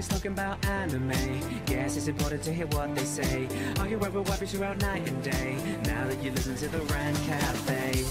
everybody's talking about anime. Guess it's important to hear what they say. Are you ever wiping throughout night and day? Now that you listen to the Rant Cafe.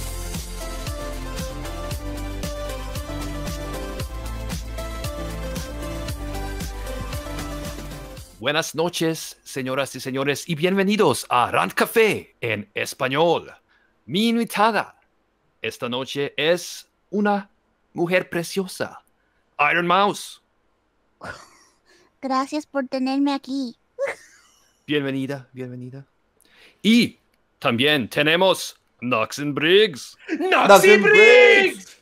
Buenas noches, señoras y señores, y bienvenidos a Rant Café en español. Mi invitada esta noche es una mujer preciosa, Iron Mouse. Gracias por tenerme aquí. Bienvenida, bienvenida. Y también tenemos Noxon Briggs. Noxon Briggs!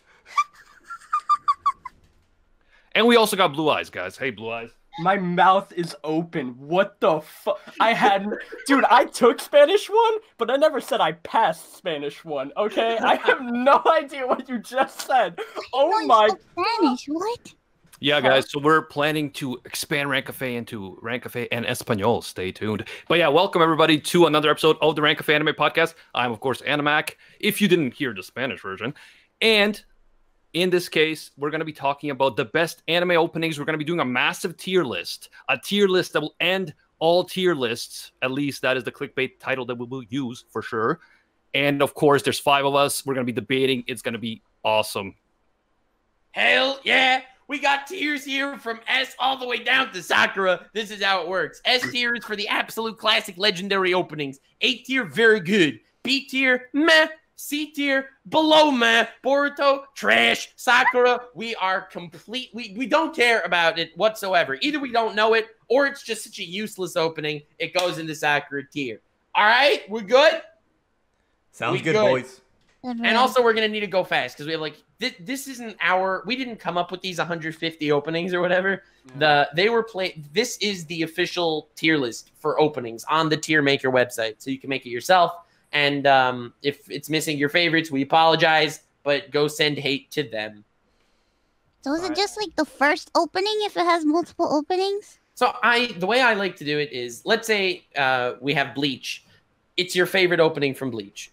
And we also got Blue Eyes, guys. Hey, Blue Eyes. My mouth is open. What the fuck? Dude, I took Spanish 1, but I never said I passed Spanish 1, okay? I have no idea what you just said. Oh my... Spanish, what? Yeah, guys, so we're planning to expand Rant Café into Rant Café en Español. Stay tuned. But yeah, welcome everybody to another episode of the Rant Café Anime Podcast. I'm, of course, Animac, if you didn't hear the Spanish version. And in this case, we're going to be talking about the best anime openings. We're going to be doing a massive tier list, a tier list that will end all tier lists. At least that is the clickbait title that we will use for sure. And of course, there's 5 of us. We're going to be debating. It's going to be awesome. Hell yeah! We got tiers here from S all the way down to Sakura. This is how it works. S tier is for the absolute classic legendary openings. A tier, very good. B tier, meh. C tier, below meh. Boruto, trash. Sakura, we are complete. We don't care about it whatsoever. Either we don't know it, or it's just such a useless opening. It goes into Sakura tier. All right, we're good? Sounds good, boys. And also, we're going to need to go fast, because we have, like, this isn't we didn't come up with these 150 openings or whatever. Yeah. This is the official tier list for openings on the Tier Maker website, so you can make it yourself. And if it's missing your favorites, we apologize, but go send hate to them. So is it just like the first opening if it has multiple openings? So the way I like to do it is, let's say we have Bleach. It's your favorite opening from Bleach.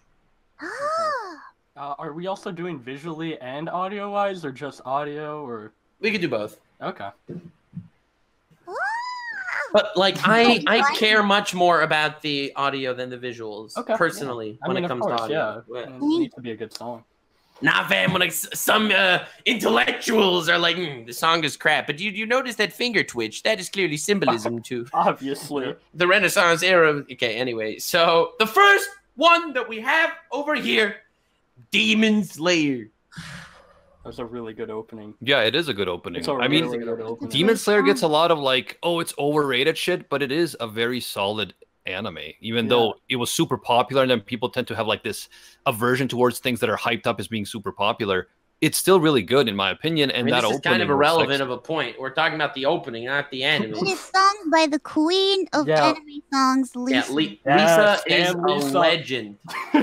Are we also doing visually and audio-wise, or just audio, or...? We could do both. Okay. But, like, I care much more about the audio than the visuals, personally, when it comes to audio. Yeah. It needs to be a good song. Nah, fam, when some intellectuals are like, the song is crap. But you notice that finger twitch? That is clearly symbolism, too. Obviously. The Renaissance era. Okay, anyway. So, the first one that we have over here, Demon Slayer. That's a really good opening. Yeah, it is a good opening. Good opening. Demon Slayer gets a lot of like, oh, it's overrated shit, but it is a very solid anime, even though it was super popular, and then people tend to have like this aversion towards things that are hyped up as being super popular. It's still really good, in my opinion, and that this is kind of irrelevant of a point. We're talking about the opening, not the anime. It is sung by the queen of anime songs, Lisa. Yeah, Lisa is a legend.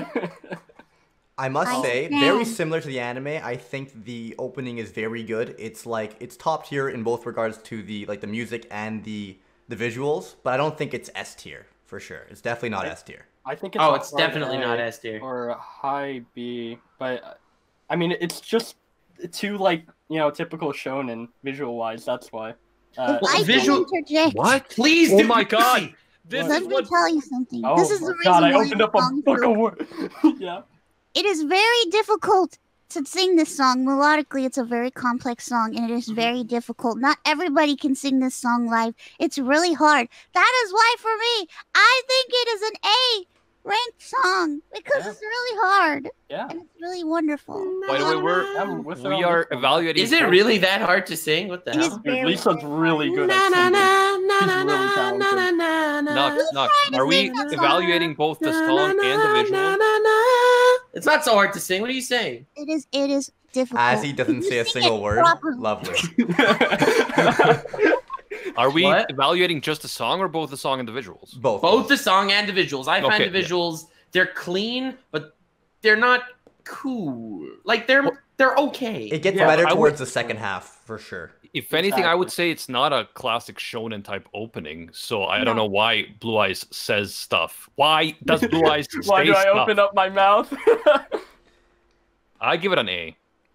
I must say, very similar to the anime, I think the opening is very good. It's like, it's top tier in both regards to the music and the visuals, but I don't think it's S tier for sure. It's definitely not S tier. I think it's it's definitely not S tier or a high B, but I mean, it's just too typical shonen visual wise. That's why. I can interject. What? Please? Oh my god! Let me tell you something. Oh this is the reason god! I why opened up a book of words. Yeah. It is very difficult to sing this song. Melodically, it's a very complex song, and it is very difficult. Not everybody can sing this song live. It's really hard. That is why, for me, I think it is an A-ranked song, because it's really hard. Yeah. And it's really wonderful. By the way, we are evaluating... Is it really that hard to sing? What the hell? Dude, Lisa's really good at singing. She's really talented. Knox, are we evaluating both the song and the visual? It's not so hard to sing. What are you saying? It is difficult. As he doesn't say a single word. Lovely. Are we evaluating just the song or both the song and the visuals? Both the song and the visuals. I find the visuals, they're clean, but they're not cool. Like, they're okay. It gets better towards the second half, for sure. If anything, I would say it's not a classic shonen type opening, so I don't know why Blue Eyes says stuff. Why does Blue Eyes say Why do I stuff? open up my mouth? I give it an A.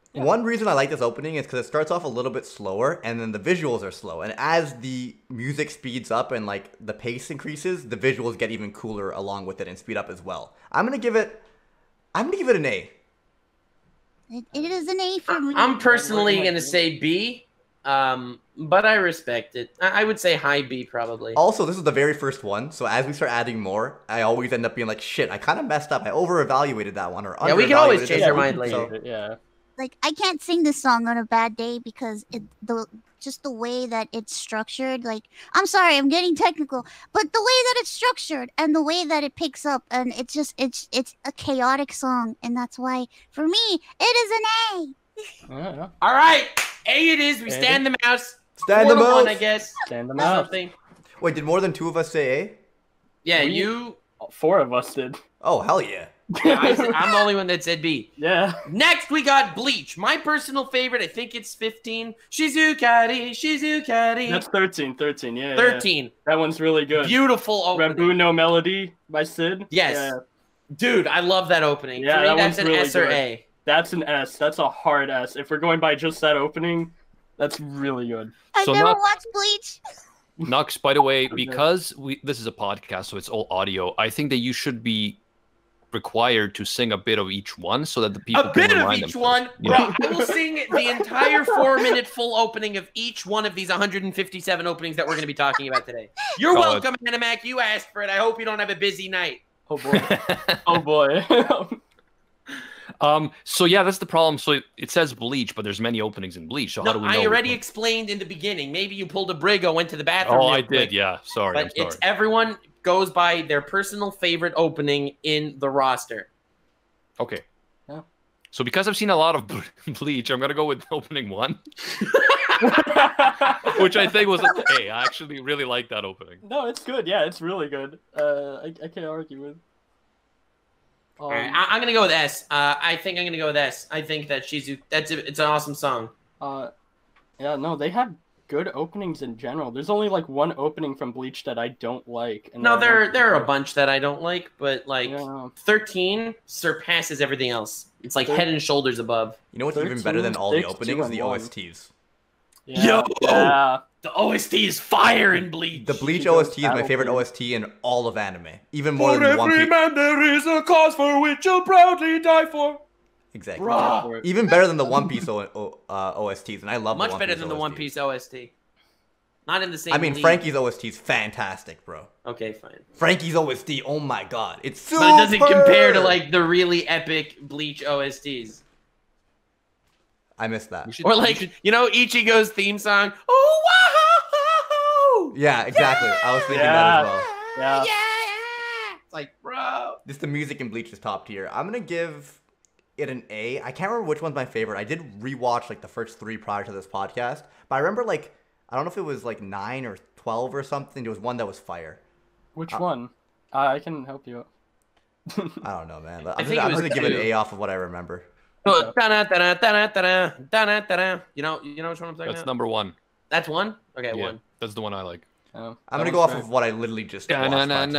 One reason I like this opening is because it starts off a little bit slower, and then the visuals are slow. And as the music speeds up and like the pace increases, the visuals get even cooler along with it and speed up as well. I'm gonna give it an A. It is an A for me. I'm personally gonna say B, but I respect it. I would say high B probably. Also, this is the very first one, so as we start adding more, I always end up being like, shit, I kind of messed up. I over-evaluated that one, or Yeah, we can always under-evaluated change this our one. mind later. So, Yeah. Like, I can't sing this song on a bad day because just the way that it's structured. Like, I'm sorry, I'm getting technical, but the way that it's structured and the way that it picks up, and it's a chaotic song, and that's why for me it is an A. Yeah. All right, A it is. We stand the mouse. Stand 4 the to 1, mouse. I guess. Stand them Or out. something. Wait, did more than 2 of us say A? Yeah, We- you. 4 of us did. Oh, hell yeah. I'm the only one that said B. Yeah. Next, we got Bleach. My personal favorite. I think it's 15. Shizukari. That's 13. 13. Yeah. 13. Yeah. That one's really good. Beautiful opening. Rambu no Melody by Sid. Yes. Yeah. Dude, I love that opening. Yeah, For me, that that's one's an really S or good. A. That's an S. That's a hard S. If we're going by just that opening, that's really good. I've So never not- watched Bleach. Nux, by the way, because this is a podcast, so it's all audio, I think that you should be required to sing a bit of each one so that the people A can bit of remind each themselves. one. Yeah. Bro, I will sing the entire 4-minute full opening of each one of these 157 openings that we're going to be talking about today. You're Oh, welcome, Animac. You asked for it. I hope you don't have a busy night. Oh boy. Oh boy. So yeah, that's the problem. So it says Bleach, but there's many openings in Bleach. So how do No, we know? I already which explained in the beginning. Maybe you pulled a Brigo, went to the one? bathroom. Oh, real I quick. did. Yeah. Sorry. I'm But sorry. it's everyone goes by their personal favorite opening in the roster. Okay. Yeah. So because I've seen a lot of Bleach, I'm gonna go with opening 1, which I think was an A. I actually really like that opening. No, it's good. Yeah, it's really good. I can't argue with. All right, I'm gonna go with S. I think I'm gonna go with S. I think that it's an awesome song. Yeah, no, they have good openings in general. There's only like one opening from Bleach that I don't like. And No, that one's there are a good. bunch that I don't like, but like Yeah. 13 surpasses everything else. It's like head and shoulders above. You know what's even better than 13, all the 6, 2, openings? and The 1. OSTs. Yeah. Yo! Yeah. The OST is fire in Bleach. The Bleach She goes OST is my battle favorite theme. OST in all of anime. Even more than One Piece. man there is a cause for which you'll proudly die for. Exactly. Bruh. Even better than the One Piece OSTs, and I love Much the One better Piece than the OSTs. One Piece OST. Not in the same I mean, league. Frankie's OST is fantastic, bro. Okay, fine. Frankie's OST, oh my god, it's super. But it doesn't compare to like the really epic Bleach OSTs. I missed that. You should- Or you like, should- you know, Ichigo's theme song. Oh, wow! Yeah, exactly. I was thinking that Yeah. as well. Yeah. It's like, bro. Just the music in Bleach is top tier. I'm gonna give it an A. I can't remember which one's my favorite. I did rewatch like the first 3 prior to this podcast, but I remember like I don't know if it was like 9 or 12 or something. There was one that was fire. Which one? I can help you out. I don't know, man. I I'm think just it was gonna give it an 2. A off of what I remember. So, da-na-da-na-da-na-da-na-da-na. You know which one I'm talking That's about? number 1. That's one? Okay, Yeah, one. that's the one I like. I'm gonna go off of what I literally just watched. prior to this.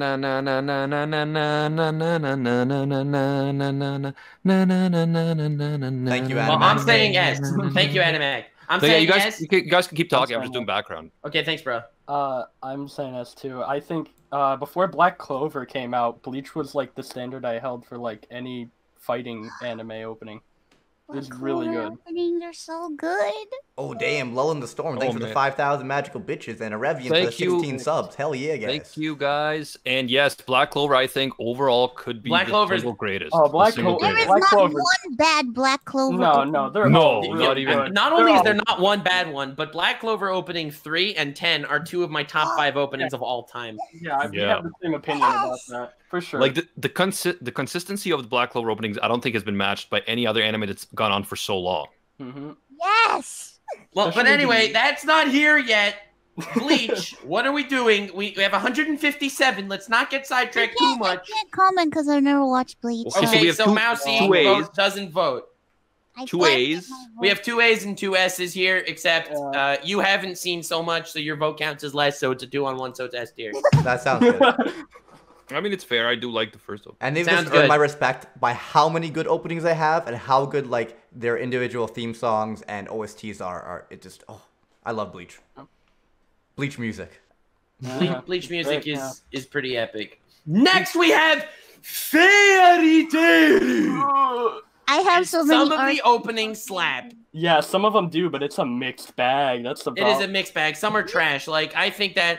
Thank you, Well, Animac. I'm saying yes. Thank you, Animac. I'm So yeah, saying you guys, yes. you guys can keep talking. I'm sorry, just doing background. Okay, thanks, bro. I'm saying S too. I think before Black Clover came out, Bleach was like the standard I held for like any fighting anime opening. It was really Clover good. Openings are so good. Oh damn, Lull in the Storm. Thanks Oh, for the man. 5,000 magical bitches and a Revian for the Thank you. 16 subs. Hell yeah, guys. Thank you, guys. And yes, Black Clover, I think overall could be Black the Clover's- single greatest. Oh, The Black single Clover- There is greatest. Black not Clover. one bad Black Clover. No, opening. no, they're No, all not really even- good. Not only is all there not one bad one, but Black Clover opening 3 and 10 are 2 of my top 5 openings of all time. Yeah, we Yeah. have the same opinion about that for sure. Like the consistency of the Black Clover openings, I don't think has been matched by any other anime that's gone on for so long. Mhm. Yes. Well, but Especially anyway, the- that's not here yet. Bleach, what are we doing? We have 157. Let's not get sidetracked too I much. can't comment because I've never watched Bleach. Okay, so Okay, we have so two- Mousy two A's. doesn't vote. I two planted A's. my We vote. have 2 A's and 2 S's here, except Yeah. you haven't seen so much, so your vote counts as less, so it's a 2-on-1, so it's S tier. That sounds good. I mean, it's fair. I do like the first opening. And they've Sounds just earned good. my respect by how many good openings they have and how good like their individual theme songs and OSTs are. It just I love Bleach. Bleach music. Bleach music Great, is pretty epic. Next we have Fairy Tail. I have so many. Some of the openings slap. Yeah, some of them do, but it's a mixed bag. That's the It problem. is a mixed bag. Some are trash. Like I think that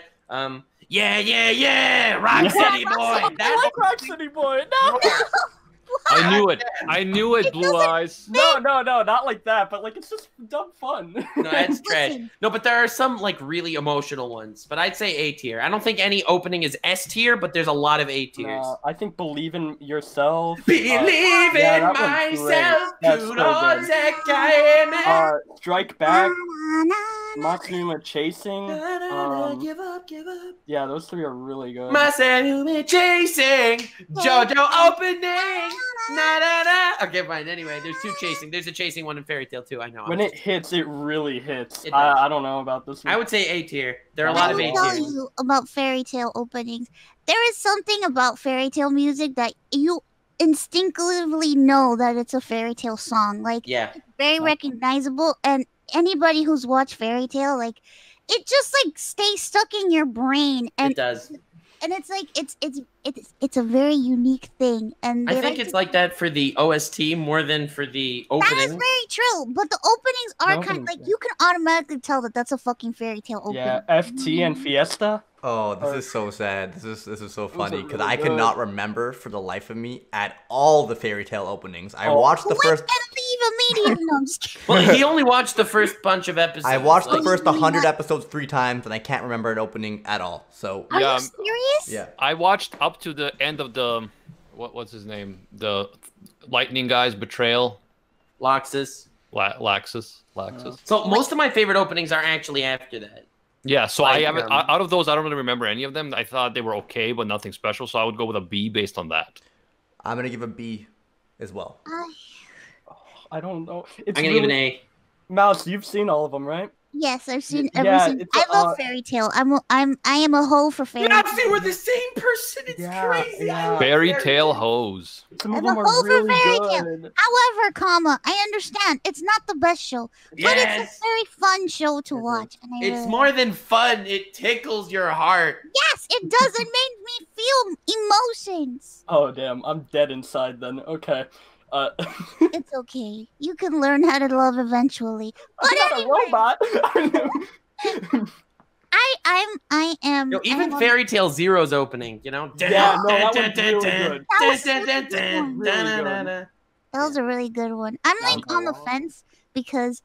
yeah, Rock City Boy. I That's like Rock City Boy. No, I knew it. I knew it, Blue Eyes. no, not like that. But like, it's just dumb fun. no, that's trash. Listen. No, but there are some like really emotional ones. But I'd say A tier. I don't think any opening is S tier, but there's a lot of A tiers. I think Believe in Yourself. Believe yeah, in that one's myself. great. That's so good. Strike Back, Matsunuma Chasing. Give up. Yeah, those three are really good. Myself chasing. JoJo opening. Na. Okay, fine. Anyway, there's two chasing. There's a chasing one in Fairy Tail too. I know. When it hits, it really hits. It does. I don't know about this one. I would say A tier. There are a lot I of A will tell tiers. you about Fairy Tail openings. There is something about Fairy Tail music that you instinctively know that it's a Fairy Tail song. Like, Yeah. very recognizable, and anybody who's watched Fairy Tail, like, it just like stays stuck in your brain, It and does. it's like it's a very unique thing, and I they think like it's to- like that for the OST more than for the that is opening. very true. But the openings are The kind of openings, like you can automatically tell that that's a fucking Fairy Tail opening. Yeah, FT and Fiesta. Oh, this is so sad. This is so funny are because really I could good. not remember for the life of me at all the Fairy Tail openings. I Oh. watched the What? first. And leave immediately. No, I'm just kidding. Well, he only watched the first bunch of episodes. I watched the like- first 100 episodes 3 times and I can't remember an opening at all. So Are Yeah, you serious? yeah. I watched up to the end of the what's his name? The Lightning guy's betrayal. Loxus. Laxus. So most of my favorite openings are actually after that. Yeah, so Like, I haven't. um, Out of those, I don't really remember any of them. I thought they were okay, but nothing special. So I would go with a B based on that. I'm gonna give a B as well. I don't know. It's I'm gonna give an really- A. Mouse, you've seen all of them, right? Yes, I've seen Yeah, every single. it's, I love Fairy Tail. I am a hoe for Fairy Tail. we're the same person. It's Yeah, crazy. yeah. I love Fairy Tail hose. Some of I'm them a are hoe for really Fairy Tail. good. However, comma, I understand it's not the best show, but it's Yes. a very fun show to watch. And I It's really more than fun. It tickles your heart. Yes, it does. It made me feel emotions. Oh damn, I'm dead inside then. Okay. It's okay. You can learn how to love eventually. But I'm not anyway, a robot. I am. Yo, even I'm- Fairy Tail Zero's opening, you know? Yeah, no, that one's really good. That was such a good one. Really good. That was a really good one. I'm like on the fence because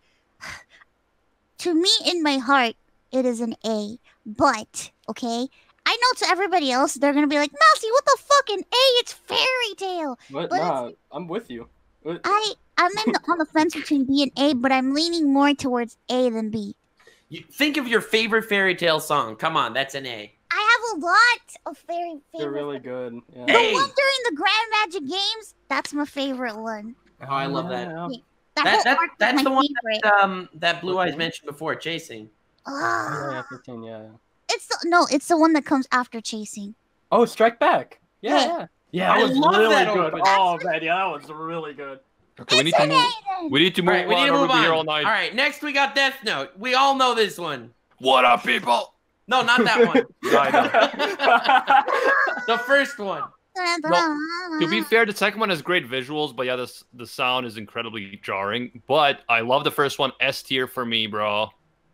to me in my heart it is an A. But okay, I know to everybody else they're gonna be like, Mousy, what the fucking A? It's Fairy Tail. But But nah, I'm with you. I'm on the fence between B and A, but I'm leaning more towards A than B. You think of your favorite Fairy Tail song. Come on, that's an A. I have a lot of favorite. They're really good. Yeah. The Hey. one during the Grand Magic Games, that's my favorite one. Oh, I love that. Yeah. That whole arc That's is the my one favorite. that Blue Eyes mentioned before, Chasing. Ah, Yeah, 15, yeah. it's the one that comes after Chasing. Oh, Strike Back. Yeah. Yeah. Yeah, I that was love really that good. opening. Oh man, yeah, that was really good. Okay, we need It's to an move. A then. We need to All move right, we need on. to Or move we'll be here on. all night. All right, next we got Death Note. We all know this one. What up, people? No, not that one. I The first one. To be fair, the second one has great visuals, but yeah, the sound is incredibly jarring. But I love the first one. S tier for me, bro.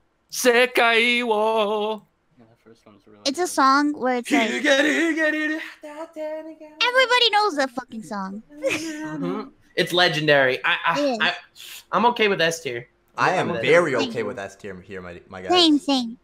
Sekai wo. Yeah, that first one's really It's a good. song where it's like Everybody everybody knows that fucking song. Mhm. It's legendary. It is. I'm okay with S tier. I am with that. very okay with S tier here, my guys. Same.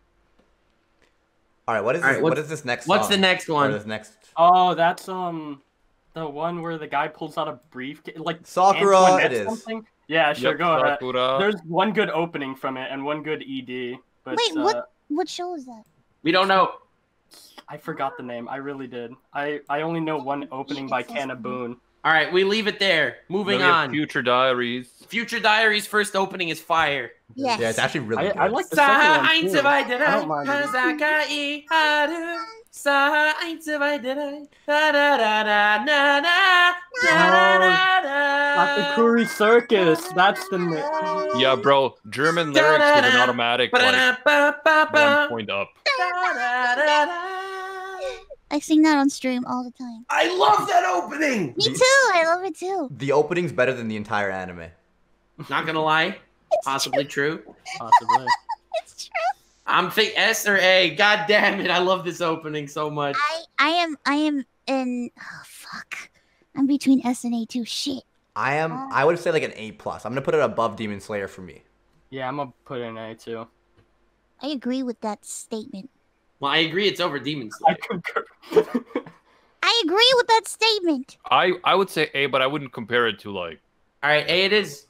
All right, what is All this? right, what what's- is this next? What's song? the next Or one? this next Oh, that's the one where the guy pulls out a briefcase, like Sakura, Antoinette it is. something? Yeah, sure, Yep, go ahead. Sakura. There's one good opening from it and one good ED, but Wait, what show is that? We don't know. I forgot the name. I really did. I only know one opening by Canna Boone. All right, we leave it there. Moving Then we have on. Future Diaries. Future Diaries first opening is fire. Yes. Yeah, it's actually really good. I like the second one too. Sainz I don't mind it. Signs of identity. Da da da da da da da da. Katakuri Circus. That's the name. Yeah, bro. German lyrics with an automatic like 1 point up. I sing that on stream all the time. I love that opening. Me too. I love it too. The opening's better than the entire anime. Not gonna lie, possibly true. Possibly. It's true. I'm think S or A. God damn it, I love this opening so much. I am in. Oh fuck. I'm between S and A too. Shit. I would say like an A+. I'm gonna put it above Demon Slayer for me. Yeah, I'm gonna put it in A too. I agree with that statement. Well, I agree it's over Demon I Slayer. concur. I agree with that statement. I would say A, but I wouldn't compare it to like. All right, A it is.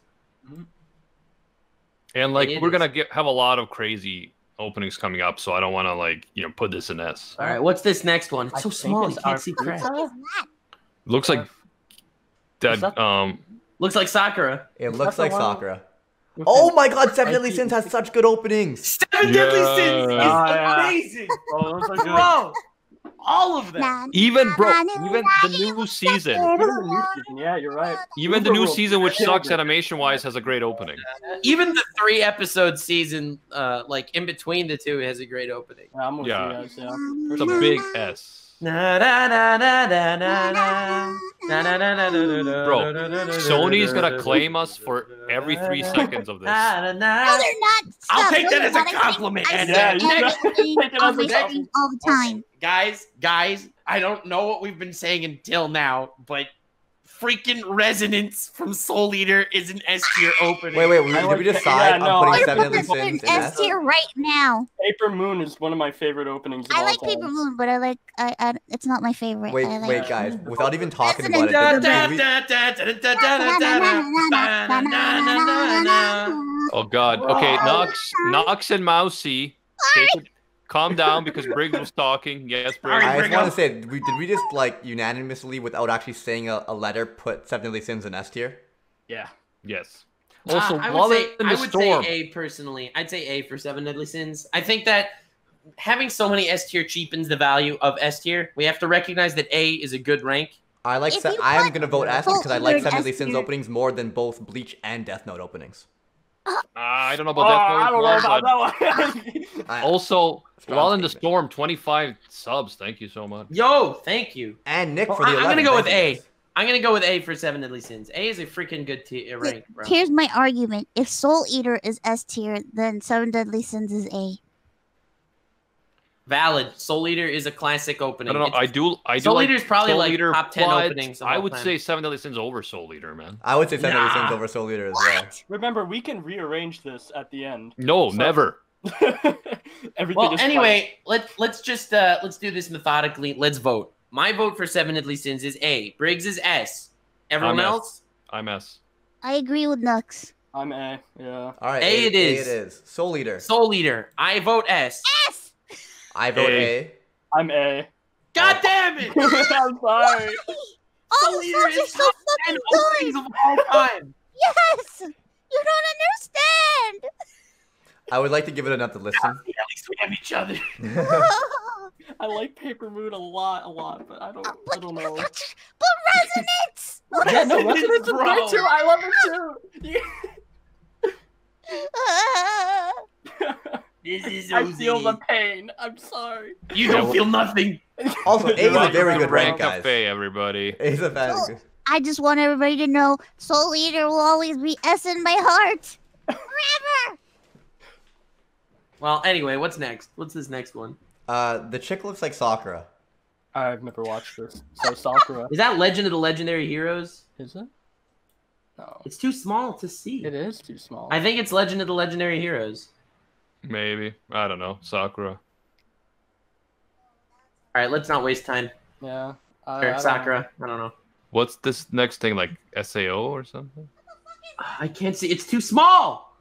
And like It we're is. gonna have a lot of crazy openings coming up, so I don't want to like put this in S. All right, what's this next one? It's I so think small, it's you can't our see fruit. crap. What is that? Looks like that. that- Looks like Sakura. It Is looks that the like one- Sakura. Oh my god, Seven Deadly Sins has such good openings. Seven Deadly Sins is Yeah. amazing, Oh, those are good. bro. All of them. Nah, Even bro, nah, even nah, the new season, Even the new season, yeah, you're right. even the new Overworld. season, which sucks animation wise, has a great opening. Even the 3-episode season, like in between the two, has a great opening. Yeah, I'm with Yeah. you guys, yeah. It's a big S. Na na na na na na na. Na, na, na, na, na, na, na, Bro, na, na, na, Sony's na, gonna na, claim na, us for na, every na, 3 na, seconds of this. na, na, No, na. they're not. I'll Stop. take that They're as a not. I compliment, sing- I Anna. sing Yeah, you that can opening take it on as my a stream compliment. all the time. Guys, I don't know what we've been saying until now, but freaking Resonance from Soul Eater is an S tier opening. Wait, I did like we that. decide Yeah, no, on I'm putting I- Seven gonna Deadly put an Sins in S S? tier right now. Paper Moon is one of my favorite openings of I all like time. Paper Moon, but it's not my favorite. Wait, I like wait, guys. Without even talking Resonance. about it, Da, did we- da, da, da, da, da, da, da, da, da, na, na, na, na. Oh god. Okay, Nox and Mousy, take it, calm down because Briggs was talking. Yes, Briggs. Sorry, I just Brigo. want to say, did we just like unanimously, without actually saying a letter, put Seven Deadly Sins in S tier? Yeah. Yes. Also, I while would say, in I the would storm, say A personally. I'd say A for Seven Deadly Sins. I think that having so many S tier cheapens the value of S tier. We have to recognize that A is a good rank. I like. If you I am put gonna vote S Soul because I Eater like in Seven S Deadly Sins tier. openings more than both Bleach and Death Note openings. I don't know Oh, about I don't know that. about But that one. I- also, Strong while in the statement. storm, 25 subs. Thank you so much. Yo, thank you. And Nick Well, for the I'm 11. gonna go with thank you, A. I'm gonna go with A for Seven Deadly Sins. A is a freaking good rank, bro. Here's my argument: if Soul Eater is S tier, then Seven Deadly Sins is A. Valid. Soul Eater is a classic opening. I don't know. I do Soul like Eater's probably Soul like Eater, top 10 but openings of I all would time. say Seven Deadly Sins over Soul Eater, man. I would say Seven Deadly Sins Nah. over Soul Eater as well. Remember, we can rearrange this at the end. No, So- never. Everything Well, is anyway, let's just let's do this methodically. Let's vote. My vote for Seven Deadly Sins is A. Briggs is S. Everyone I'm S. else? I'm S. I agree with Nux. fine. I'm A. Yeah. All right, A it is. A it is. Soul Eater. Soul Eater. I vote S. S. I vote A. A. I'm A. God damn it! I'm sorry. All Soul the Eater songs are is so top fucking 10 good. openings of all time. Yes. You don't understand. I would like to give it another listen. At least we have each other. I like Paper Moon a lot, but I don't know. But Resonance. Yeah, no, Resonance is Bro. great too. I love it too. This is I feel the Ozzy. pain. I'm sorry. You don't feel nothing. Also, A is a very good rank, Rank guys. Cafe, everybody. A is a very Oh. good. I just want everybody to know Soul Eater will always be S in my heart. Forever. Well, anyway, what's next? What's this next one? The chick looks like Sakura. I've never watched this. So Sakura. Is that Legend of the Legendary Heroes? Is it? No. It's too small to see. It is too small. I think it's Legend of the Legendary Heroes. Maybe. I don't know. Sakura. All right, let's not waste time. Yeah. Or I don't know. Sakura. I don't know. What's this next thing, like SAO or something? I can't see. It's too small.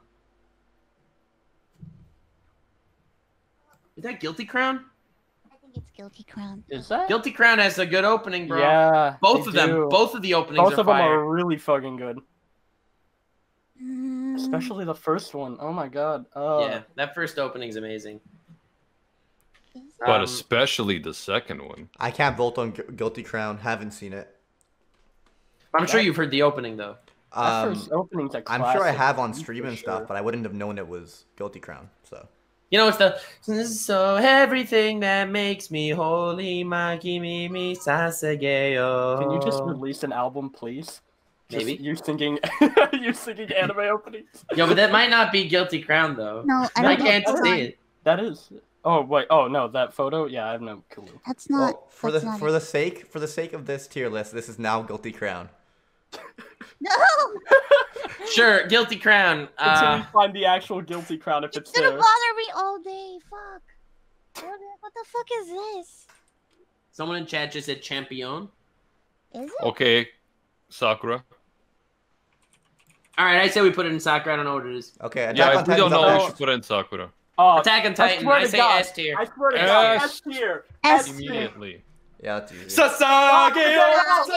Is that Guilty Crown? I think it's Guilty Crown. Is that? Guilty Crown has a good opening, bro. Yeah. Both they of them. do. Both of the openings Both are of them fire. are really fucking good. Mm, Especially the first one. Oh my god. Yeah, that first opening's amazing. But especially the second one. I can't vote on Guilty Crown. Haven't seen it. I'm sure you've heard the opening though. That first opening's a I'm sure I classic, have on for stream and sure. stuff, but I wouldn't have known it was Guilty Crown. So. You know, it's the so everything that makes me holy, maki me sasageo. Can you just release an album, please? Maybe. You singing, you singing anime openings. Yo, but that might not be Guilty Crown though. No, I I don't can't think see that's it. That is. Oh wait. Oh no, that photo. Yeah, I have no clue. That's not. Well, for that's the not for it. the sake of this tier list, this is now Guilty Crown. No, Sure, Guilty Crown. Until we find the actual Guilty Crown, if it's it's gonna there. bother me all day. Fuck. What the fuck is this? Someone in chat just said champion. Is it? Okay, Sakura. All right, I say we put it in Sakura. I don't know what it is. Okay, Attack Yeah, on if we don't Titan's up know, we next. should put it in Sakura. Attack on Titan. swear I to say God, S tier. I swear to God, S. S tier. S S tier. Immediately. Yeah, that's easy. Sasageo.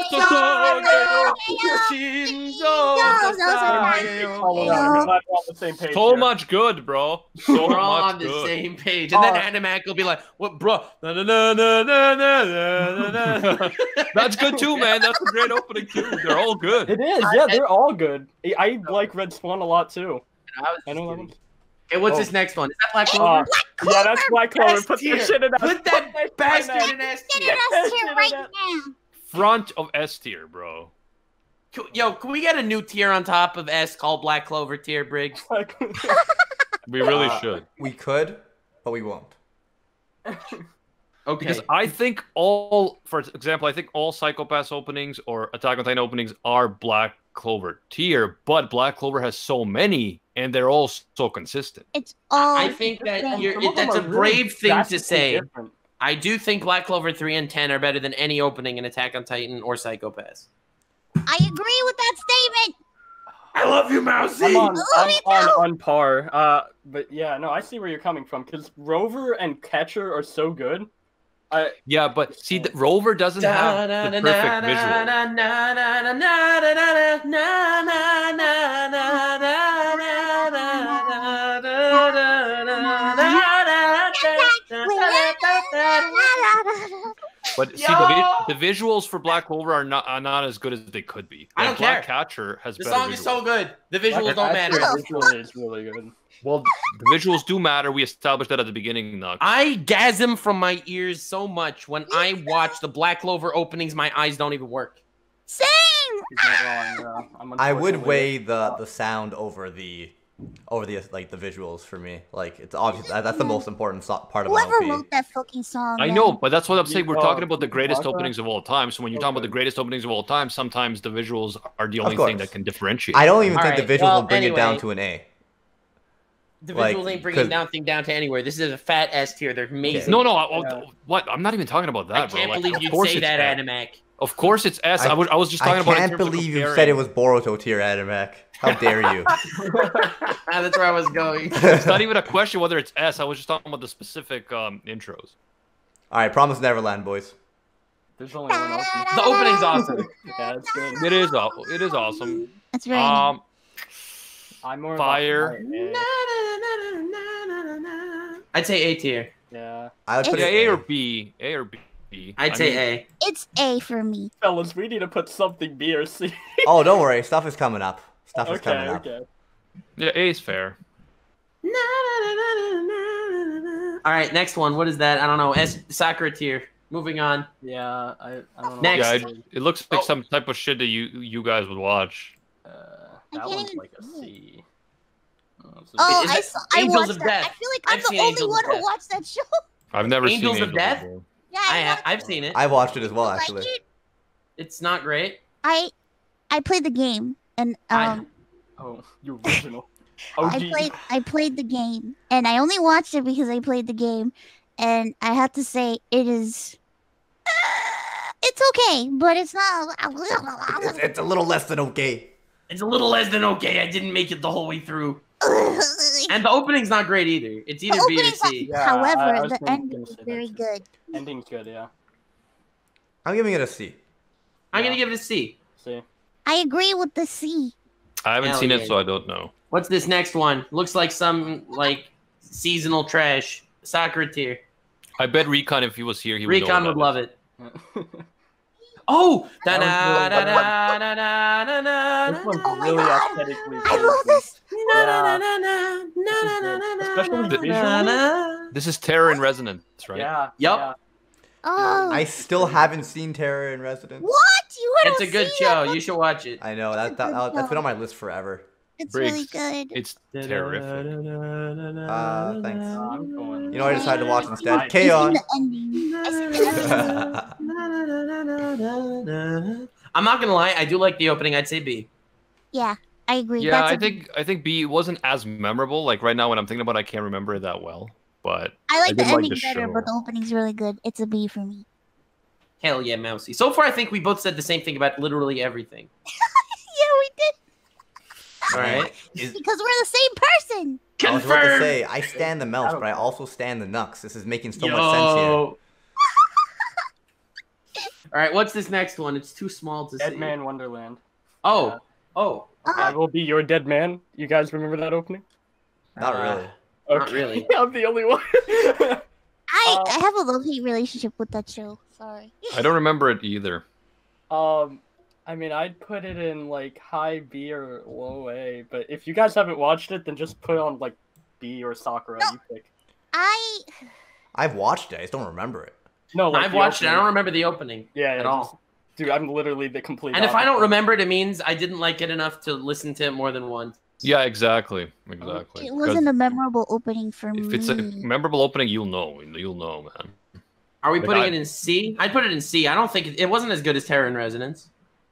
Oh, we're glad we're on the same page So here. much good, bro. So We're all much on the good. same page, and then Animac will be like, "What, bro? Na, na, na, na, na, na, na, na." That's good too, man. That's a great opening too. They're all good. It is, yeah, they're all good. I like Red Swan a lot too. I know that one. Okay, what's Oh. this next one? Is that Black Clover? Yeah, that's Black Clover. S Put tier. that shit in Put that bastard in S Get tier. it us here right now. Front of S tier, bro. Yo, can we get a new tier on top of S called Black Clover tier, Briggs? We really should. We could, but we won't. Okay. Because I think all, for example, I think all Psycho-Pass openings or Attack on Titan openings are Black Clover tier, but Black Clover has so many, and they're all so consistent. It's all. I think that different. you're, that's a brave thing to say. I do think Black Clover 3 and 10 are better than any opening in Attack on Titan or Psycho Pass. I agree with that statement. I love you, Mousy! I'm on, Me on par. But yeah, no, I see where you're coming from because Rover and Catcher are so good. Yeah, but see, the Rover doesn't have the perfect visual. But see, the visuals for Black Clover are not as good as they could be. I Like, don't Black care. Catcher has The better song is visuals. so good. The visuals don't matter. It's really good. Well, the visuals do matter. We established that at the beginning, Nux. I gasm from my ears so much when I watch the Black Clover openings. My eyes don't even work. Same. He's not wrong. I'm I would unfortunately- weigh the sound over the like the visuals for me. Like it's obvious that's the most important part of an Whoever OP. wrote that fucking song. I man. know, but that's what I'm saying. We're Oh, talking about the greatest Waka? openings of all time. So when you're talking about the greatest openings of all time, sometimes the visuals are the only course. thing that can differentiate. I don't even All think right, the visuals well, will bring it down anyway. to an A. The Like, visuals ain't bringing 'cause- nothing down to anywhere. This is a fat S tier. They're amazing. No, Yeah. what? I'm not even talking about that, I bro. can't Like, believe of you'd course say it's that, S. Animac. Of course it's S. I was just talking I about. in can't terms of believe you comparing. said it was Boruto tier, Animac. How dare you? That's where I was going. It's not even a question whether it's S. I was just talking about the specific intros. All right, Promise Neverland, boys. There's only one else. The opening's awesome. Yeah, it's good. It is awful. It is awesome. That's right. I'm more Fire. Of a high I'd say A tier. Yeah, I would put Yeah, it A or B. A or B. I'd say A. It's A for me. fellas, we need to put something B or C. Oh, don't worry. Stuff is coming up. Stuff is Okay, coming up. okay. Yeah, A is fair. All right, next one. What is that? I don't know. S Sakura tier. Moving on. Yeah, I don't know. Next. Yeah, it looks like some type of shit that you guys would watch. That can't one's even like a see it. C. Oh, Is I it saw. I Angels watched of that. Death? I feel like I'm I've the seen only Angels one of who Death. watched that show. I've never Angels seen of Death? before. Yeah, I watched I've it. seen it. I watched it as well, Like actually. it. It's not great. I played the game and Oh, you original. I played the game and I only watched it because I played the game, and I have to say it is. It's okay, but it's not. It's a little less than okay. It's a little less than okay. I didn't make it the whole way through. And the opening's not great either. It's either B or C. Yeah, I However, was the gonna ending is say that very too. good. Ending's good, yeah. I'm giving it a C. I'm gonna give it a C. See. I agree with the C. I haven't Hell seen yeah. it, so I don't know. What's this next one? Looks like some like seasonal trash. Sakura tier. I bet Recon, if he was here, he would Recon know would what love that it. Oh! That This one's really aesthetically. I love this. Especially visually. is. This is Terror in Resonance, right? Yeah. Yup. yeah. Oh, I still haven't seen Terror in Residence. what? You It's haven't a good seen that? show. You should watch it. I know that's been on my list forever. It's Briggs, really good. It's terrific. Thanks. I'm going. You know what I decided to watch instead? I've I've seen K-On! the ending. I've seen the ending. I'm not gonna lie, I do like the opening. I'd say B. Yeah, I agree. Yeah, That's I think B wasn't as memorable. Like right now, when I'm thinking about it, I can't remember it that well. But I like the did ending the better, show. but the opening's really good. It's a B for me. Hell yeah, Mousy. So far, I think we both said the same thing about literally everything. Yeah, we did. All right. Is- Because we're the same person. I was about to Confirmed. say, I stand the mouse, but I also stand the Nux. This is making so much sense here. All right, what's this next one? It's too small to Dead see. Man Wonderland. Oh. Oh. I will be your dead man. You guys remember that opening? Not really. Not really. I'm the only one. I have a love-hate relationship with that show. Sorry. I don't remember it either. I mean, I'd put it in like high B or low A, but if you guys haven't watched it, then just put on like B or Sakura. You pick. I've watched it. I just don't remember it. No, like I've the watched it. I opening. don't remember the opening. Yeah, at just- all. Dude, I'm literally the complete. And if I don't opposite. remember it, it means I didn't like it enough to listen to it more than once. Yeah, exactly. Exactly. It wasn't a memorable opening for me. If it's a memorable opening, you'll know. You'll know, man. Are we Like putting I- it in C? I'd put it in C. I don't think it wasn't as good as Terror in Resonance.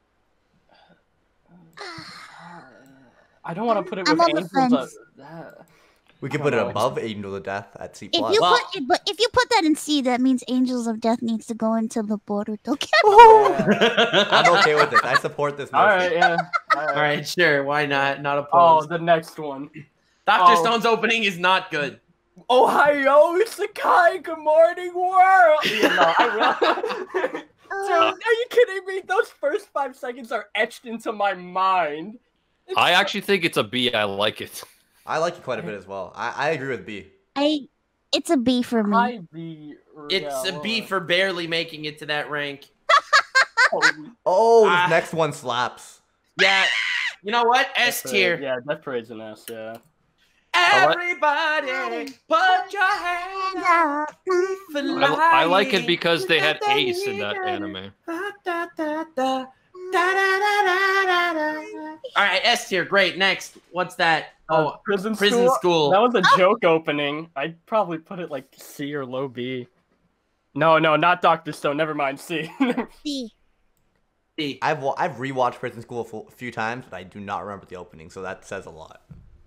I don't want to put it I'm with on the Angels. fence. We could I put it don't know. above Angel of Death at C+. If you Well- put it, but if you put that in C, that means Angels of Death needs to go into the border. Okay. I'm okay with it. I support this All motion. right, yeah. All right, sure. Why not? Not Oh, opposed. the next one. Dr. oh. Stone's opening is not good. Ohio, Sakai, good morning, world. Yeah, no, I will. Dude, are you kidding me? Those first 5 seconds are etched into my mind. It's I so- actually think it's a B. I like it. I like it quite a bit as well. I agree with B. It's a B for me. high B. It's a B for barely making it to that rank. Oh, this Ah. next one slaps. Yeah. You know what? S tier. Yeah, Death Parade's an S. Yeah. Everybody, put your hands up for I like it lying. because they had Ace in that anime. All right, S tier. Great. Next. What's that? Oh, Prison Prison School. That was a joke opening. I'd probably put it like C or low B. No, not Dr. Stone. Never mind. C. C. C. I've rewatched Prison School a few times, but I do not remember the opening, so that says a lot.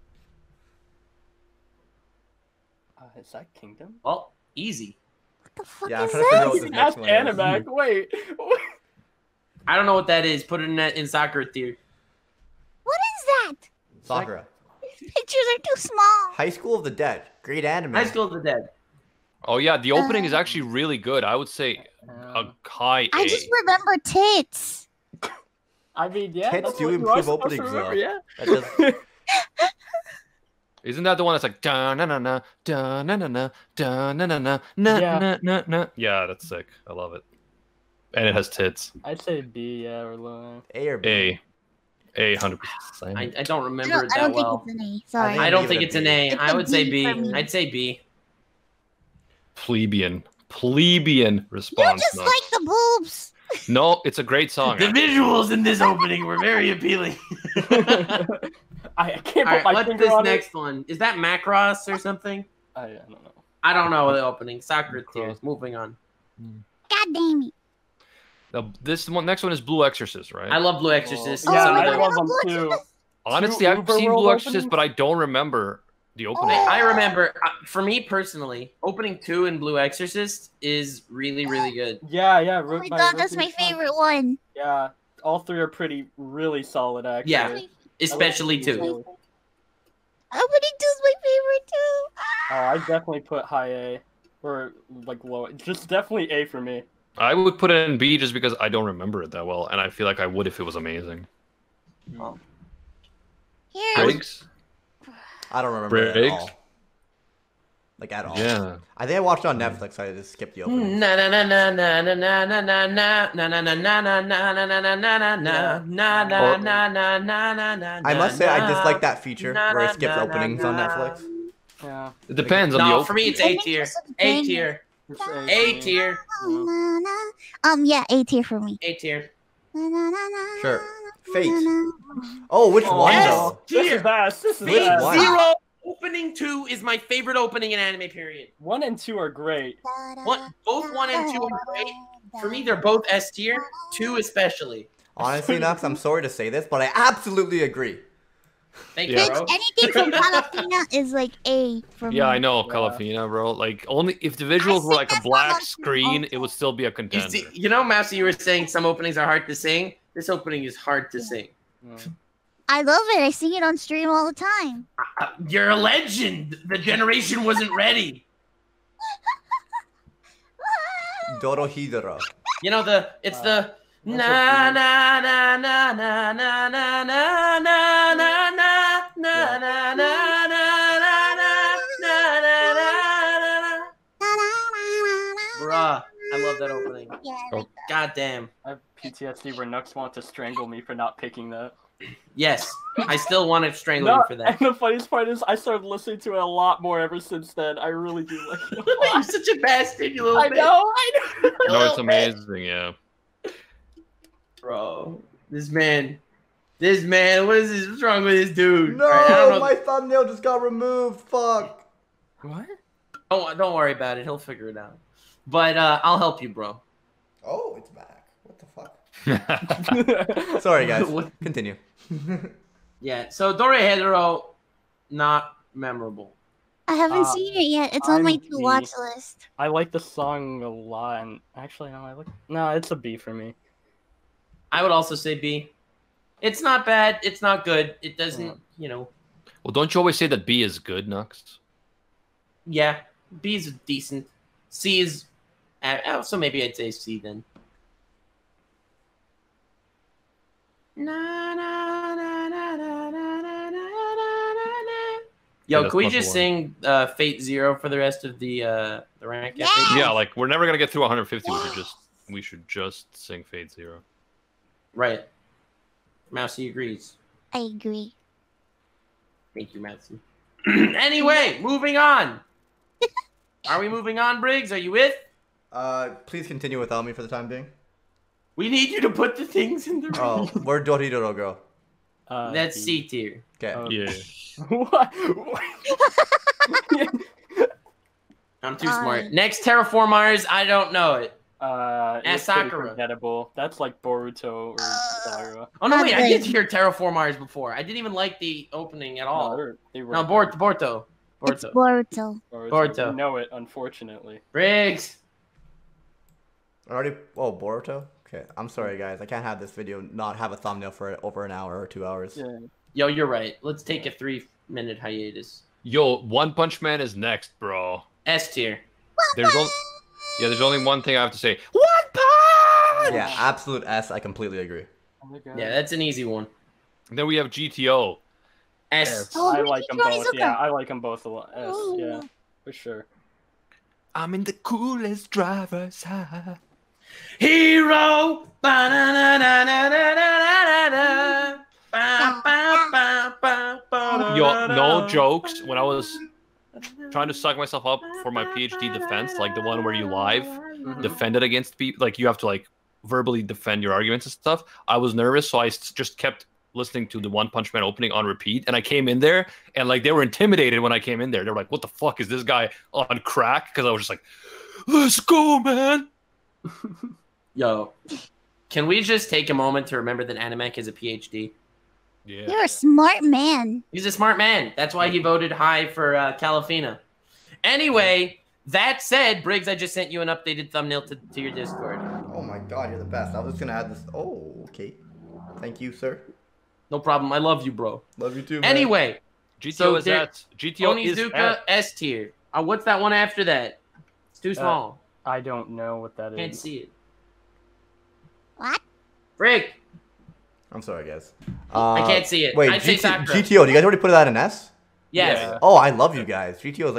Is that Kingdom? Well, easy. What the fuck Yeah, I'm is trying to figure out this? what this next Ask one is. Animac. Wait. I don't know what that is. Put it in soccer tier. What is that? Sakura. These pictures are too small. High School of the Dead. Great anime. High School of the Dead. Oh yeah, the opening is actually really good. I would say a high A. I just remember tits. I mean, yeah. Tits that's do what you are improve supposed to openings, remember, though. Yeah. That does- Isn't that the one that's like da na na na da na na na da na na na na Yeah. na na na? Yeah, that's sick. I love it. And it has tits. I'd say B, yeah, or low. A or B? A 100%. I don't I remember it don't, I that don't well. think it's an A. Sorry. I don't Leave it think a it's an B. A. It's I a would say B B. for me. I'd say B. Plebeian You response. just Nux. like the boobs. No, it's a great song. The visuals in this opening were very appealing. I can't All put right, my what's finger this on next one? Is that Macross or something? I don't know. I don't know the opening. Soccer Macross. tiers. Moving on. God damn it. This one, next one is Blue Exorcist, right? I love Blue Exorcist. Yeah, Oh, I my love God, them Blue too. Exorcist. Honestly, I've Uber seen World Blue Exorcist, openings? but I don't remember the opening. Oh. I remember, for me personally, opening 2 in Blue Exorcist is really, really good. Yeah. Oh my god, that's my favorite one. Yeah, all 3 are really solid, actually. Yeah. Especially 2. Opening 2 is my favorite too. Oh, I definitely put high A. Or, like, low. Just definitely A for me. I would put it in B just because I don't remember it that well, and I feel like I would if it was amazing. Here. Briggs? I don't remember it at Briggs? all. like at all. Yeah. I think I watched it on Netflix. I just skipped the opening. Na na na na na na na na na na na na na na na na na na na na. I must say I dislike that feature where it skips openings on Netflix. Yeah. It depends on the No, opening. for me it's A tier. A tier. It's A tier. Yeah, A tier for me. A tier. Sure. Fate. Oh, which one Yes. though? This is best. This is Fate Fate best. one. Zero opening 2 is my favorite opening in anime. Period. 1 and 2 are great. Both 1 and 2 are great. For me, they're both S tier. 2 especially. Honestly, Nux, I'm sorry to say this, but I absolutely agree. Thank Yeah. you, bro. Anything from Calafina is like A for me. Yeah, I know Yeah. Calafina, bro. Like only if the visuals were like a that's black not screen, okay. it would still be a You contender. see, you know, Mousy, you were saying some openings are hard to sing. This opening is hard to sing. I love it. I sing it on stream all the time. You're a legend. The generation wasn't ready. Dorohedoro. You know it's the na na na na na na na na na na na na na na na. Bruh, I love that opening. Yeah, God damn. I have PTSD where Nux want to strangle me for not picking that. Yes, I still want to strangle you No, for and that. the funniest part is I started listening to it a lot more ever since then. I really do like it a You're lot. such a bastard, you little I bitch. know, I know. No, it's amazing. Yeah. Bro, this man, what is this? What's wrong with this dude? No, Alright, I don't know. my thumbnail just got removed. Fuck. What? Don't worry about it. He'll figure it out. But I'll help you, bro. Oh, it's back. What the fuck? Sorry, guys. What? Continue. Yeah. So Dorohedoro, not memorable. I haven't seen it yet. It's on my I'm to B. watch list. I like the song a lot, and actually, no, it's a B for me. I would also say B. It's not bad. It's not good. It doesn't, you know. Well, don't you always say that B is good, Nux? Yeah, B is decent. C is, so maybe I'd say C then. Na, na, na, na, na, na, na, na, na. Yo, that's can we plus just one. sing Fate Zero for the rest of the rank? Yeah. Yeah, like we're never gonna get through 150. We should just sing Fate Zero. Right. Mousy agrees. I agree. Thank you, Mousy. Anyway, moving on. Are we moving on, Briggs? Are you with? Please continue without me for the time being. We need you to put the things in the room. Oh, where'd Dorohedoro go? That's B. C tier. Okay. Yeah. What? I'm too smart. Next, Terraform Mars. I don't know it. It's pretty Sakura. forgettable. That's like Boruto or Sakura. Oh no, Not wait! I did good. hear Terraform Mars before. I didn't even like the opening at all. No, they were No, Borto. It's Boruto. Boruto. You know it, unfortunately. Briggs. Already. Oh, Boruto. Okay. I'm sorry, guys. I can't have this video not have a thumbnail for over an hour or 2 hours. Yeah. Yo, you're right. Let's take a 3-minute hiatus. Yo, One Punch Man is next, bro. S tier. There's only one thing I have to say. One Punch! Yeah, absolute S. I completely agree. Oh my God. Yeah, that's an easy one. And then we have GTO. S. Oh, I Ricky like them Tony both. Zuka. Yeah, I like them both a lot. S, Oh. yeah, for sure. I'm in the coolest driver's hat. Hero. Ba-na-na-na-na-na-na-na-na. Ba-ba-ba-ba-ba-da-da. Yo, no jokes. When I was trying to suck myself up for my PhD defense, like the one where you live defend it against people, like you have to like verbally defend your arguments and stuff. I was nervous, so I just kept listening to the One Punch Man opening on repeat, and I came in there and like they were intimidated when I came in there. They were like, "What the fuck is this guy on crack?" Because I was just like, "Let's go, man." Yo, can we just take a moment to remember that Animek is a PhD? Yeah. You're a smart man. He's a smart man. That's why he voted high for Calafina. Anyway, that said, Briggs, I just sent you an updated thumbnail to your Discord. Oh my god, you're the best. I was just gonna add this. Oh, okay. Thank you, sir. No problem. I love you, bro. Love you too, man. Anyway, GTO So is there- at GTO is Onizuka at. S tier. What's that one after that? It's too small. I don't know what that is. Can't see it. What? Frick. I'm sorry, guys. I can't see it. Wait, I'd say Sakura. GTO, do you guys already put that in S? Yes. Yeah. Oh, I love you guys. GTO is like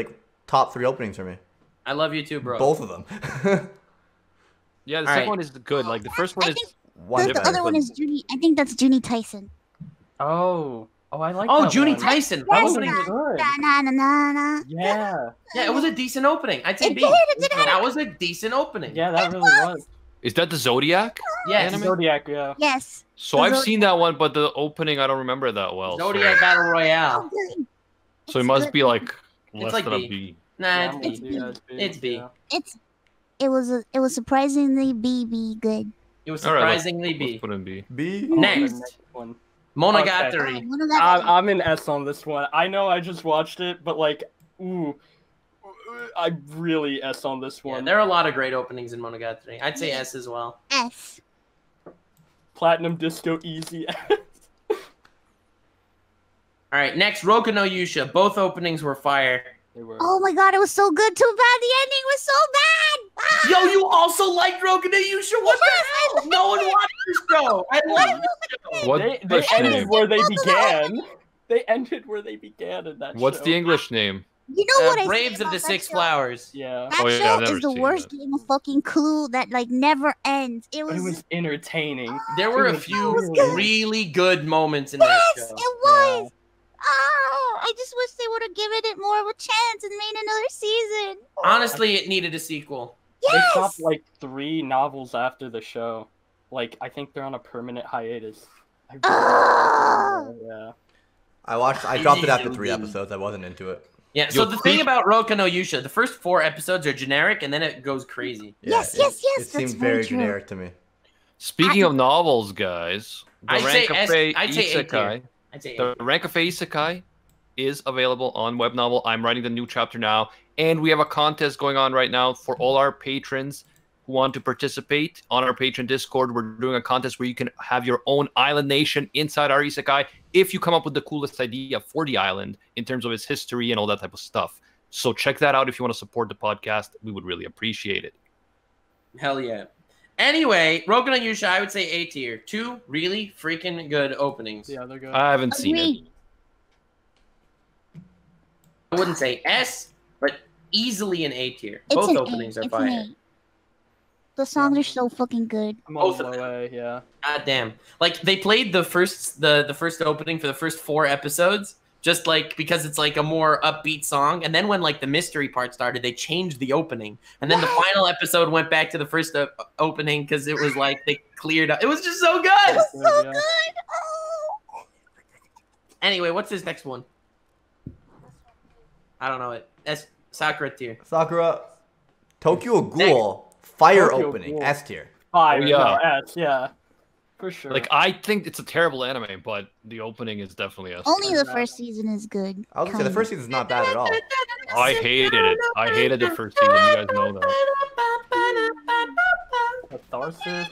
top 3 openings for me. I love you too, bro. Both of them. Yeah, the All second right. one is good. Like the first one I is think One the better, other one but- is Junie. I think that's Junie Tyson. Oh, I like. Oh, that Junie one. Tyson. That Yes, opening's good. Na na na na. Yeah, Yeah, it was a decent opening. I'd say It B. did. It did. That was a decent opening. yeah, that really was. is that the Zodiac? Yes. Anime? Zodiac, yeah. Yes. So The I've Zodiac. seen that one, but the opening I don't remember that well. Zodiac Battle Royale. Good. So it It's must good. be like It's less like than B. a B. Nah, Yeah, it's I'm B. with you guys, B. It's B. Yeah. It was surprisingly BB good. It was All right, let's- surprisingly Let's B. put in B. B. Oh, the Next. one. Monogatari. One of that- I'm in S on this one. I know I just watched it, but like, ooh, I really S on this Yeah, one. there are a lot of great openings in Monogatari. I'd say S as well. S. Platinum Disco Easy. All right, next, Roku no Yusha. Both openings were fire. They were. Oh my god, it was so good. Too bad the ending was so bad. Ah! Yo, you also liked Roku no Yusha? What the hell? No one watched this show. I love this show. What They English ended name? where they began. They ended where they began in that What's show. the English name? You know what I say Braves of about the that Six show? Flowers. Yeah. That Oh, yeah, show I've never is the seen worst that. game of fucking Clue that like never ends. It It was. was entertaining. There were a It was few good. really good moments in that Yes, show. it was. Oh, I just wish they would have given it more of a chance and made another season. Honestly, it needed a sequel. They Yes. stopped like 3 novels after the show. Like, I think they're on a permanent hiatus. Yeah. I dropped it after 3 episodes. I wasn't into it. Yeah, so Yo, the thing Creep- about Roku no Yusha, the first 4 episodes are generic, and then it goes crazy. Yeah, Yes, yes, yes, It that's seems very very true. generic to me. Speaking of novels, guys, the I'd say S- Rankafe I'd say A tier. Isekai. I'd say The Rankafe Isekai is available on web novel. I'm writing the new chapter now, and we have a contest going on right now for all our patrons who want to participate on our patron Discord. We're doing a contest where you can have your own island nation inside our isekai if you come up with the coolest idea for the island in terms of its history and all that type of stuff. So check that out if you want to support the podcast. We would really appreciate it. Hell yeah. Anyway, Roku no Yusha, I would say A tier. 2 really freaking good openings. Yeah, they're good. I haven't seen it. Agreed. I wouldn't say S, but easily an A tier. It's Both an openings A. are It's an fire. A. The songs are so fucking good. I'm on both of low A, yeah. God damn. Like they played the first opening for the first 4 episodes, just like because it's like a more upbeat song. And then when like the mystery part started, they changed the opening. And then the final episode went back to the first opening because it was like they cleared up. It was just so good. So Yeah. good. Oh. Anyway, what's this next one? I don't know it. S Sakura tier. Sakura, Tokyo Ghoul, fire Tokyo opening, Ghoul. S tier. Fire, Oh, yeah. no, S, yeah. For sure. Like I think it's a terrible anime, but the opening is definitely a. Only the first season is good. I was gonna say the kinda. first season's not bad at all. I hated it. I hated the first season. You guys know that. Catharsis.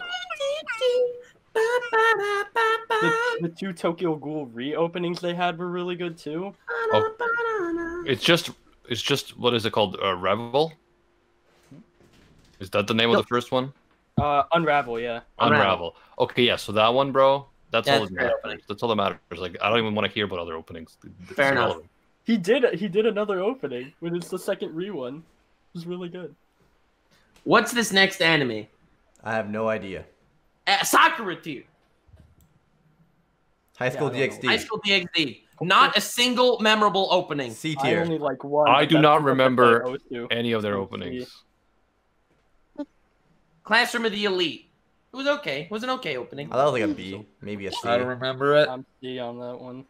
The 2 Tokyo Ghoul reopenings they had were really good too. It's just what is it called? Revel. Is that the name of the first one? Unravel, yeah. Unravel. Okay, yeah. So that one, bro. That's Yeah, all it's that a great matters. opening. That's all that matters. Like I don't even want to hear about other openings. It's Fair enough. irrelevant. He did another opening when it's the second one. It was really good. What's this next anime? I have no idea. Sakura tier. High School Yeah, I don't DxD. High School DxD. Not a single memorable opening. C I tier. only like one. I but do that's not the one remember that I owe to. any of their Let's openings. Classroom of the Elite. It was okay. It was an okay opening. I thought it was like a B, maybe a C. I don't remember it. I'm C on that one.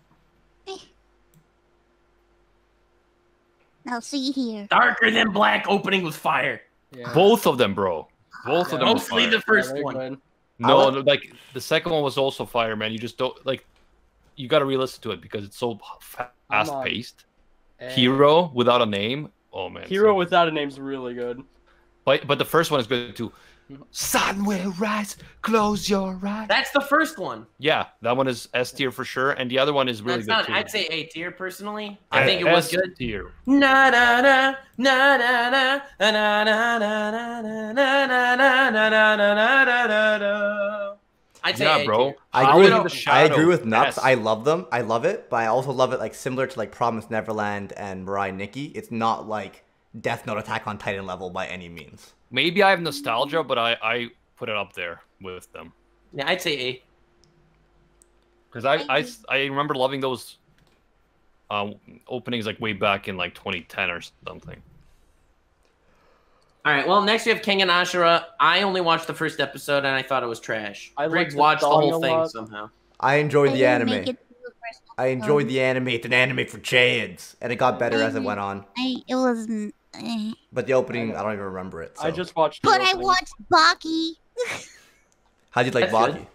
Now see here. Darker Than Black opening was fire. Yeah. Both of them, bro. Both of them. were Mostly fire. the first they're one. good. No, no, like the second one was also fire, man. You just don't like. You got to re-listen to it because it's so fast-paced. Hero without a name. Oh man. Hero so- Without a Name's really good. But the first one is good too. Sun will rise. Close your eyes. That's the first one. Yeah, that one is S tier for sure, and the other one is really That's good not. too. I'd say A tier personally. I think it was S good. tier. Na na na na na na na na na na na na na na na na na na na. I I'd say Yeah, A bro. tier. I How agree, in the with, I Shadow. agree with Nuts. Yes. I love them. I love it, but I also love it like similar to like Promise Neverland and Mirai Nikki. It's not like Death Note Attack on Titan level by any means. Maybe I have nostalgia, but I put it up there with them. Yeah, I'd say A. Because I remember loving those openings like way back in like 2010 or something. All right. Well, next we have King and Ashura. I only watched the first episode and I thought it was trash. I Briggs liked the watched the song whole a thing lot. somehow. I enjoyed I the didn't make anime. it through the first I enjoyed the anime. It's an anime for kids, and it got better as it went on. It was. But the opening, I don't even remember it. So. I just watched. the But I opening. watched Baki. How'd you like That's Baki? good.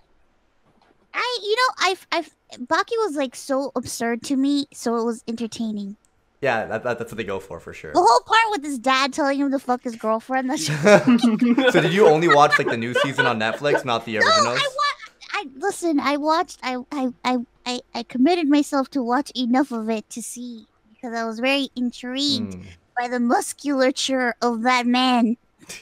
Baki was like so absurd to me, so it was entertaining. Yeah, that's what they go for sure. The whole part with his dad telling him to fuck his girlfriend. That shit. So did you only watch like the new season on Netflix, not the originals? I committed myself to watch enough of it to see because I was very intrigued Hmm. by the musculature of that man.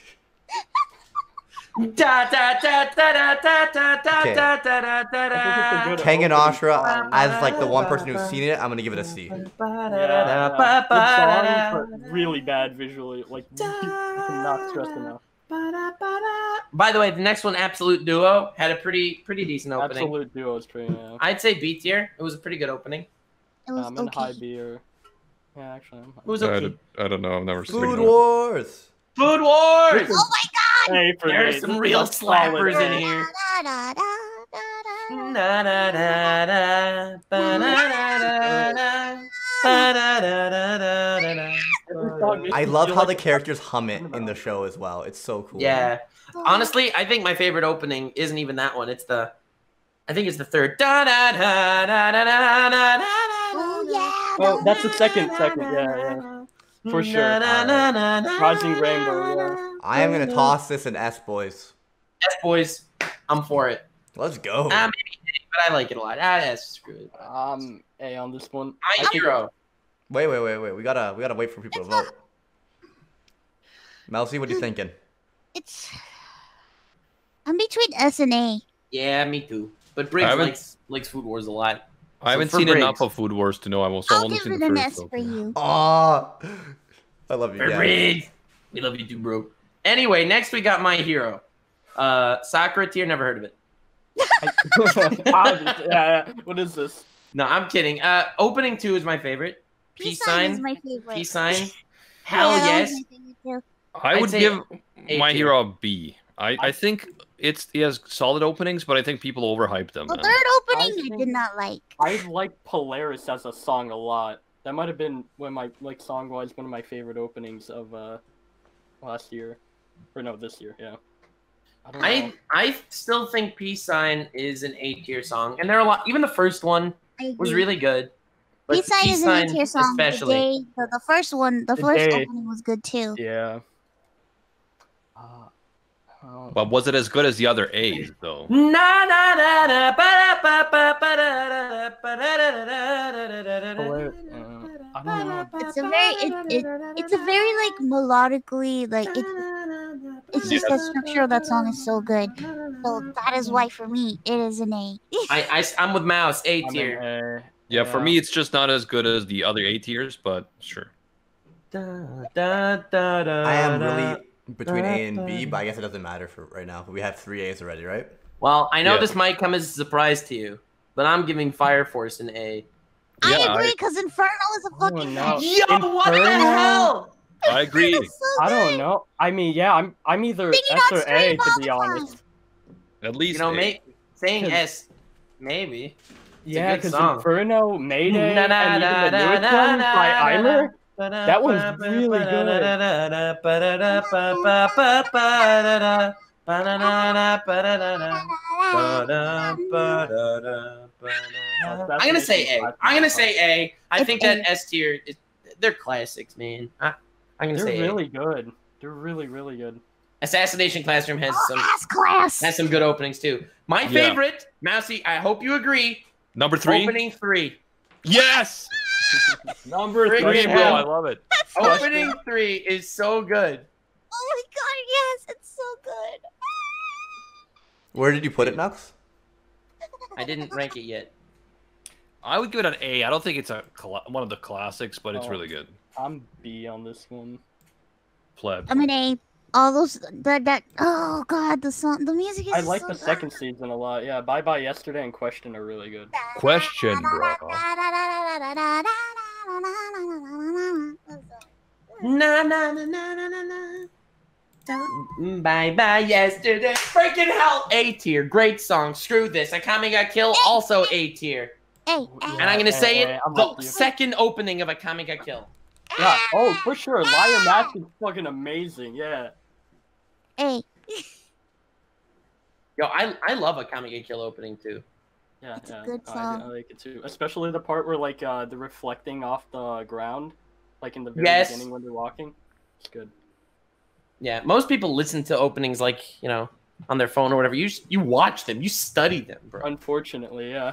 Da da da da da da da da Okay. da da da I think it's a da. good Kang and opening. Ashura, as like the one person who's seen it, I'm gonna give it a C. Yeah, good song, but really bad visually. Like, not stressed enough. By the way, the next one, Absolute Duo, had a pretty decent opening. Absolute Duo is pretty. Yeah. I'd say B tier. It was a pretty good opening. It was I'm in high okay. B or. Yeah, actually, I'm high. It was I okay. don't know. I've never seen Food it. Wars. Food Wars. Oh my god! Hey, for There's me, some this real is a solid slappers in A. here. Da, da, da, da, da. Na na na na, ba na na na na, ba da da da da da da. Every song makes I me love feel how like the characters hum it in the show as well. It's so cool. Yeah. Honestly, I think my favorite opening isn't even that one. It's the, I think it's the third. Da da da da da da da da. Oh yeah! Oh, that's the second. Yeah. For sure. Rising Rainbow, yeah. I am gonna toss this in S, boys. Yes, boys, I'm for it. Let's go. Maybe, but I like it a lot. Yes, screw it. A on this one. My hero. Wait. We gotta wait for people to vote. Melcy, what are you thinking? It's. I'm between S and A. Yeah, me too. But I Briggs haven't- likes Food Wars a lot. I haven't for seen Briggs. enough of Food Wars to know. I've also I'll only give seen it the an first. S for opening. you. Aw, I love you. For Yeah. Briggs. We love you too, bro. Anyway, next we got My Hero. Sakura tier, never heard of it. Yeah. What is this? No, I'm kidding. Opening 2 is my favorite. Peace sign. is my favorite. Peace sign. Hell Yeah, yes. that was my favorite too. I I'd would say give A My tier. Hero a B. I think it has solid openings, but I think people overhype them. The man. third opening I think- did not like. I like Polaris as a song a lot. That might have been song wise one of my favorite openings of last year, or no, this year. Yeah. I don't know. I still think Peace Sign is an A tier song, and there are a lot. Even the first one I was agree. really good. But Peace Sign is an A-tier song. especially. The first one, the The first day. opening was good too. Yeah. But was it as good as the other A's though? Na na na na ba ba ba ba da ba da da da da da Polaris, I don't know. It's a very like melodically like it's just the structure of that song is so good. So that is why for me it is an A. I'm with Mouse, A I'm tier. an A. Yeah, for me it's just not as good as the other A tiers, but sure. I am really between A and B, but I guess it doesn't matter for right now. We have 3 A's already, right? Well, I know Yeah. this might come as a surprise to you, but I'm giving Fire Force an A. Yeah, I agree because Inferno is a fucking no. Yo, what the Inferno? hell? I agree. It's so I don't good. know. I mean, yeah, I'm either Sing it S on or A stream to all be the honest. time. At least You know, A. saying 'Cause- S, maybe. Yeah, good because song. Inferno, Mayday, Na, na, and na, even the na, newest na, one na, by na, Eimer. That That one's really good. I'm gonna say A. I'm gonna say A. I think that S tier, they're classics, man. I'm gonna They're say really good. They're really, really good. Assassination Classroom has Class. some good openings too. My Yeah. favorite, Mousy, I hope you agree. Number 3. Opening 3. Yes. Number Friggin' three, Bro, hell. I love it. Opening 3 is so good. Oh my god, yes, it's so good. Where did you put it, Nux? I didn't rank it yet. I would give it an A. I don't think it's one of the classics, but it's Oh. really good. I'm B on this one. Pleb. I'm an A. All those that oh god, the song, the music is I like so the good. second season a lot. Yeah, Bye Bye Yesterday and Question are really good. Question, bro. Na na na na na na na. Bye bye yesterday. Freaking hell. A tier. Great song. Screw this. Akame ga Kill. Also A tier. Hey, And I'm gonna say it. I'm The with you. second opening of Akame ga Kill. Yeah. Oh, for sure. Liar Mask is fucking amazing. Yeah. hey. Yo, I love Akame ga Kill opening too. Yeah, It's a yeah. good I song. like it too. Especially the part where like the reflecting off the ground, like in the very Yes. beginning when they're walking. It's good. Yeah, most people listen to openings like, you know, on their phone or whatever. You watch them. You study them, bro. Unfortunately, yeah.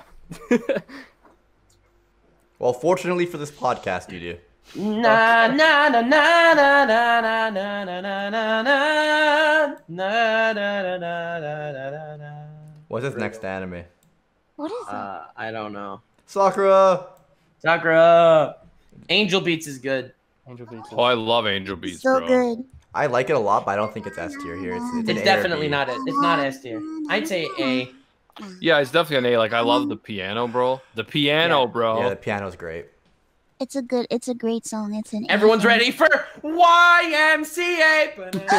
Well, fortunately for this podcast, you do. Na na na na na na na na na na na na na na na na. What's his next anime? What is it? I don't know. Sakura! Sakura. Angel Beats is good. Angel Beats. Oh, I love Angel Beats, So bro. good. I like it a lot, but I don't think it's S tier here. It's an It's A or definitely B. not it. It's not S tier. I'd say A. Yeah, it's definitely an A. Like, I love the piano, bro. The piano, Yeah. bro. Yeah, the piano's great. It's a great song. It's an A Everyone's song. ready for YMCA.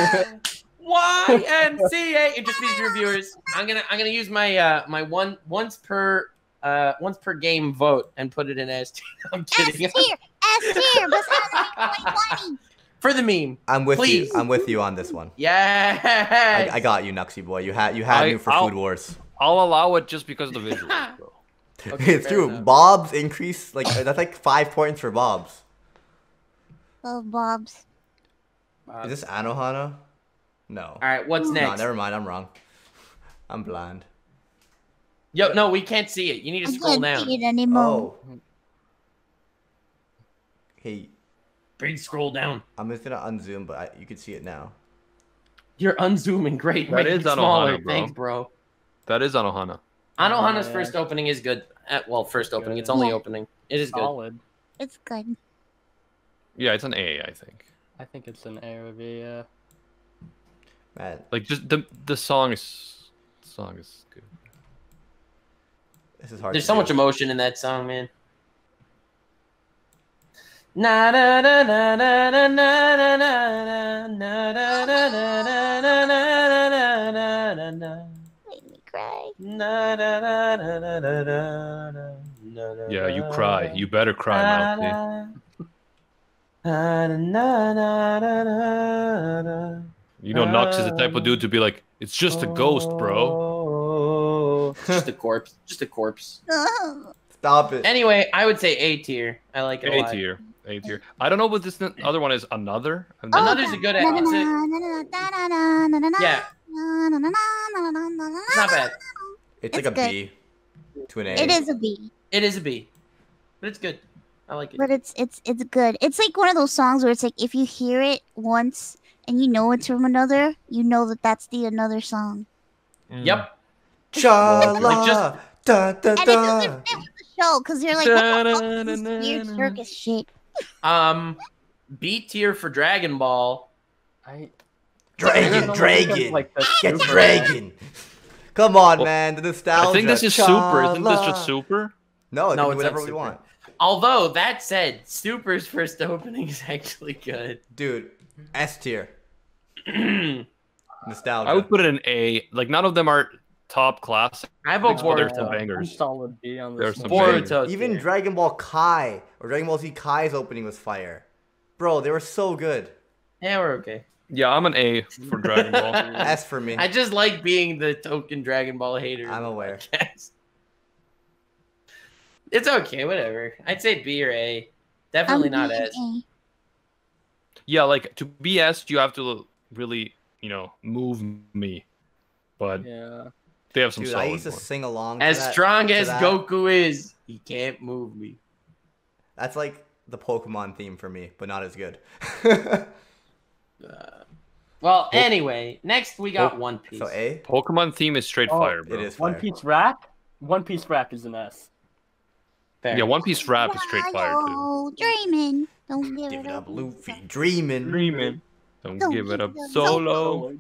YMCA. It just means reviewers. I'm gonna use my my once per game vote and put it in S tier. I'm S kidding. tier, S tier, best anime 2020. For the meme. I'm with Please. you. I'm with you on this one. Yes. I got you, Nuxie boy. You had me for I'll- Food Wars. I'll allow it just because of the visuals, bro. Okay, It's fair true. enough. Bob's increase, like that's like 5 points for Bob's. Love Bob's. Is this Anohana? No. All right. What's No, next? never mind. I'm wrong. I'm blind. Yo, no, we can't see it. You need to I scroll can't down. see it anymore. Oh. Hey, Big scroll down. I'm just gonna unzoom, but you can see it now. You're unzooming. Great. That Make is it Anohana, smaller. bro. Thanks, bro. That is Anohana. Anohana's Yeah. first opening is good. Well, first opening. It's Good. only Yeah. opening. It is good. Solid. It's good. Yeah, it's an A, I think. I think it's an A or B. Yeah. Man, Like, just the song is good. this is hard. There's to so do. much emotion in that song, man. Na na na na na na na na na na na na na na na na na na. Made me cry. Na na na na na na na na na. Yeah, you cry. You better cry, Mousy. You know, Nux is the type of dude to be like, it's just a ghost, bro. Just a corpse. Just a corpse. Stop it. Anyway, I would say A tier. I like it a A lot. tier. A tier. I don't know what this other one is. Another? Another's a good Na, na, it's a- na, na, na, na, na, na, na, na, Yeah, na, na, na, na, na, na, na, na, it's not bad. It's like It's a good. B to an A. It is a B, It is a B, but it's good. I like it. but it's good. It's like one of those songs where it's like if you hear it once and you know it's from another, you know that that's the another song. Yep. Cha Like la just- da da And it da. doesn't fit with the show because you're like, what the fuck is this weird circus shit? B tier for Dragon Ball. I Dragon, don't dragon, think of, like, the get super- dragon. Come on, Well, man, the nostalgia. I think this is Super. Isn't this Cha-la. just Super? No, No, no, it's whatever not we Super. want, Although that said, Super's first opening is actually good. dude. S tier, I nostalgia. I would put it in A. Like, none of them are top class. vote But there's Boruto. some I'm bangers. solid B on There's this some one. bangers. Boruto. Even tier. Dragon Ball Kai or Dragon Ball Z Kai's opening was fire, bro. They were so good. Yeah, we're okay. Yeah, I'm an A for Dragon Ball. S for me. I just like being the token Dragon Ball hater. I'm aware. Yes. It's okay, whatever. I'd say B or A. Definitely I'm not being S. A. Yeah, like, to be S, you have to really, move me. But Yeah. they have some Dude, I solid used to ones. sing along. To As that- strong to as that. Goku is, he can't move me. That's like the Pokemon theme for me, but not as good. Well, anyway, next we got One Piece. So A. Pokemon theme is straight fire, bro. It is One fire. Piece rap. One Piece rap is an S. Fair. Yeah, One Piece rap is straight fire too. Oh, dreaming. Don't give, Give it up, Luffy. Dreaming. Don't Don't give it up, give it up, Solo.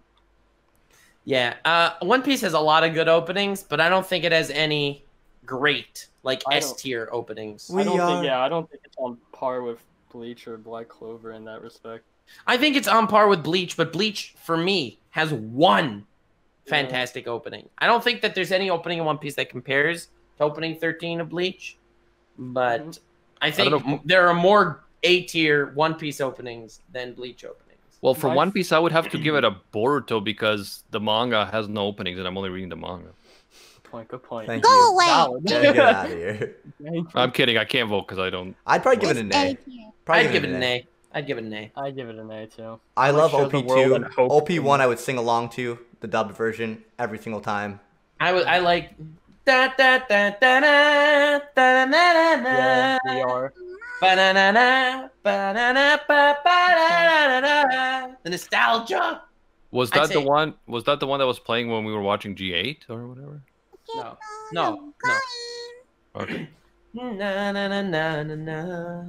Yeah, One Piece has a lot of good openings, but I don't think it has any great like I S don't- tier openings. We I don't think it's on par with Bleach or Black Clover in that respect. I think it's on par with Bleach, but Bleach for me has one fantastic opening. I don't think that there's any opening in One Piece that compares to opening 13 of Bleach, but I think don't know. there are more A tier One Piece openings than Bleach openings. Well, for My- One Piece, I would have to give it a Boruto because the manga has no openings, and I'm only reading the manga. Good point. Thank Go you. away. Valid. Yeah, get out of here. I'm kidding. I can't vote because I don't. I'd probably give It's it an A. tier. Probably I'd give it an A. I'd give it an A. I give it an A too. I love Show the world OP2. and hope. OP1 I would sing along to, the dubbed version, every single time. I like da da da da da da da da Yeah, da we are. Ba-na-na-na, ba-na-na, ba-ba-da-da-da-da. The nostalgia. Was I'd that the say- one? Was that the one that was playing when we were watching G8 or whatever? No, no, no. Okay. Na na na na na na.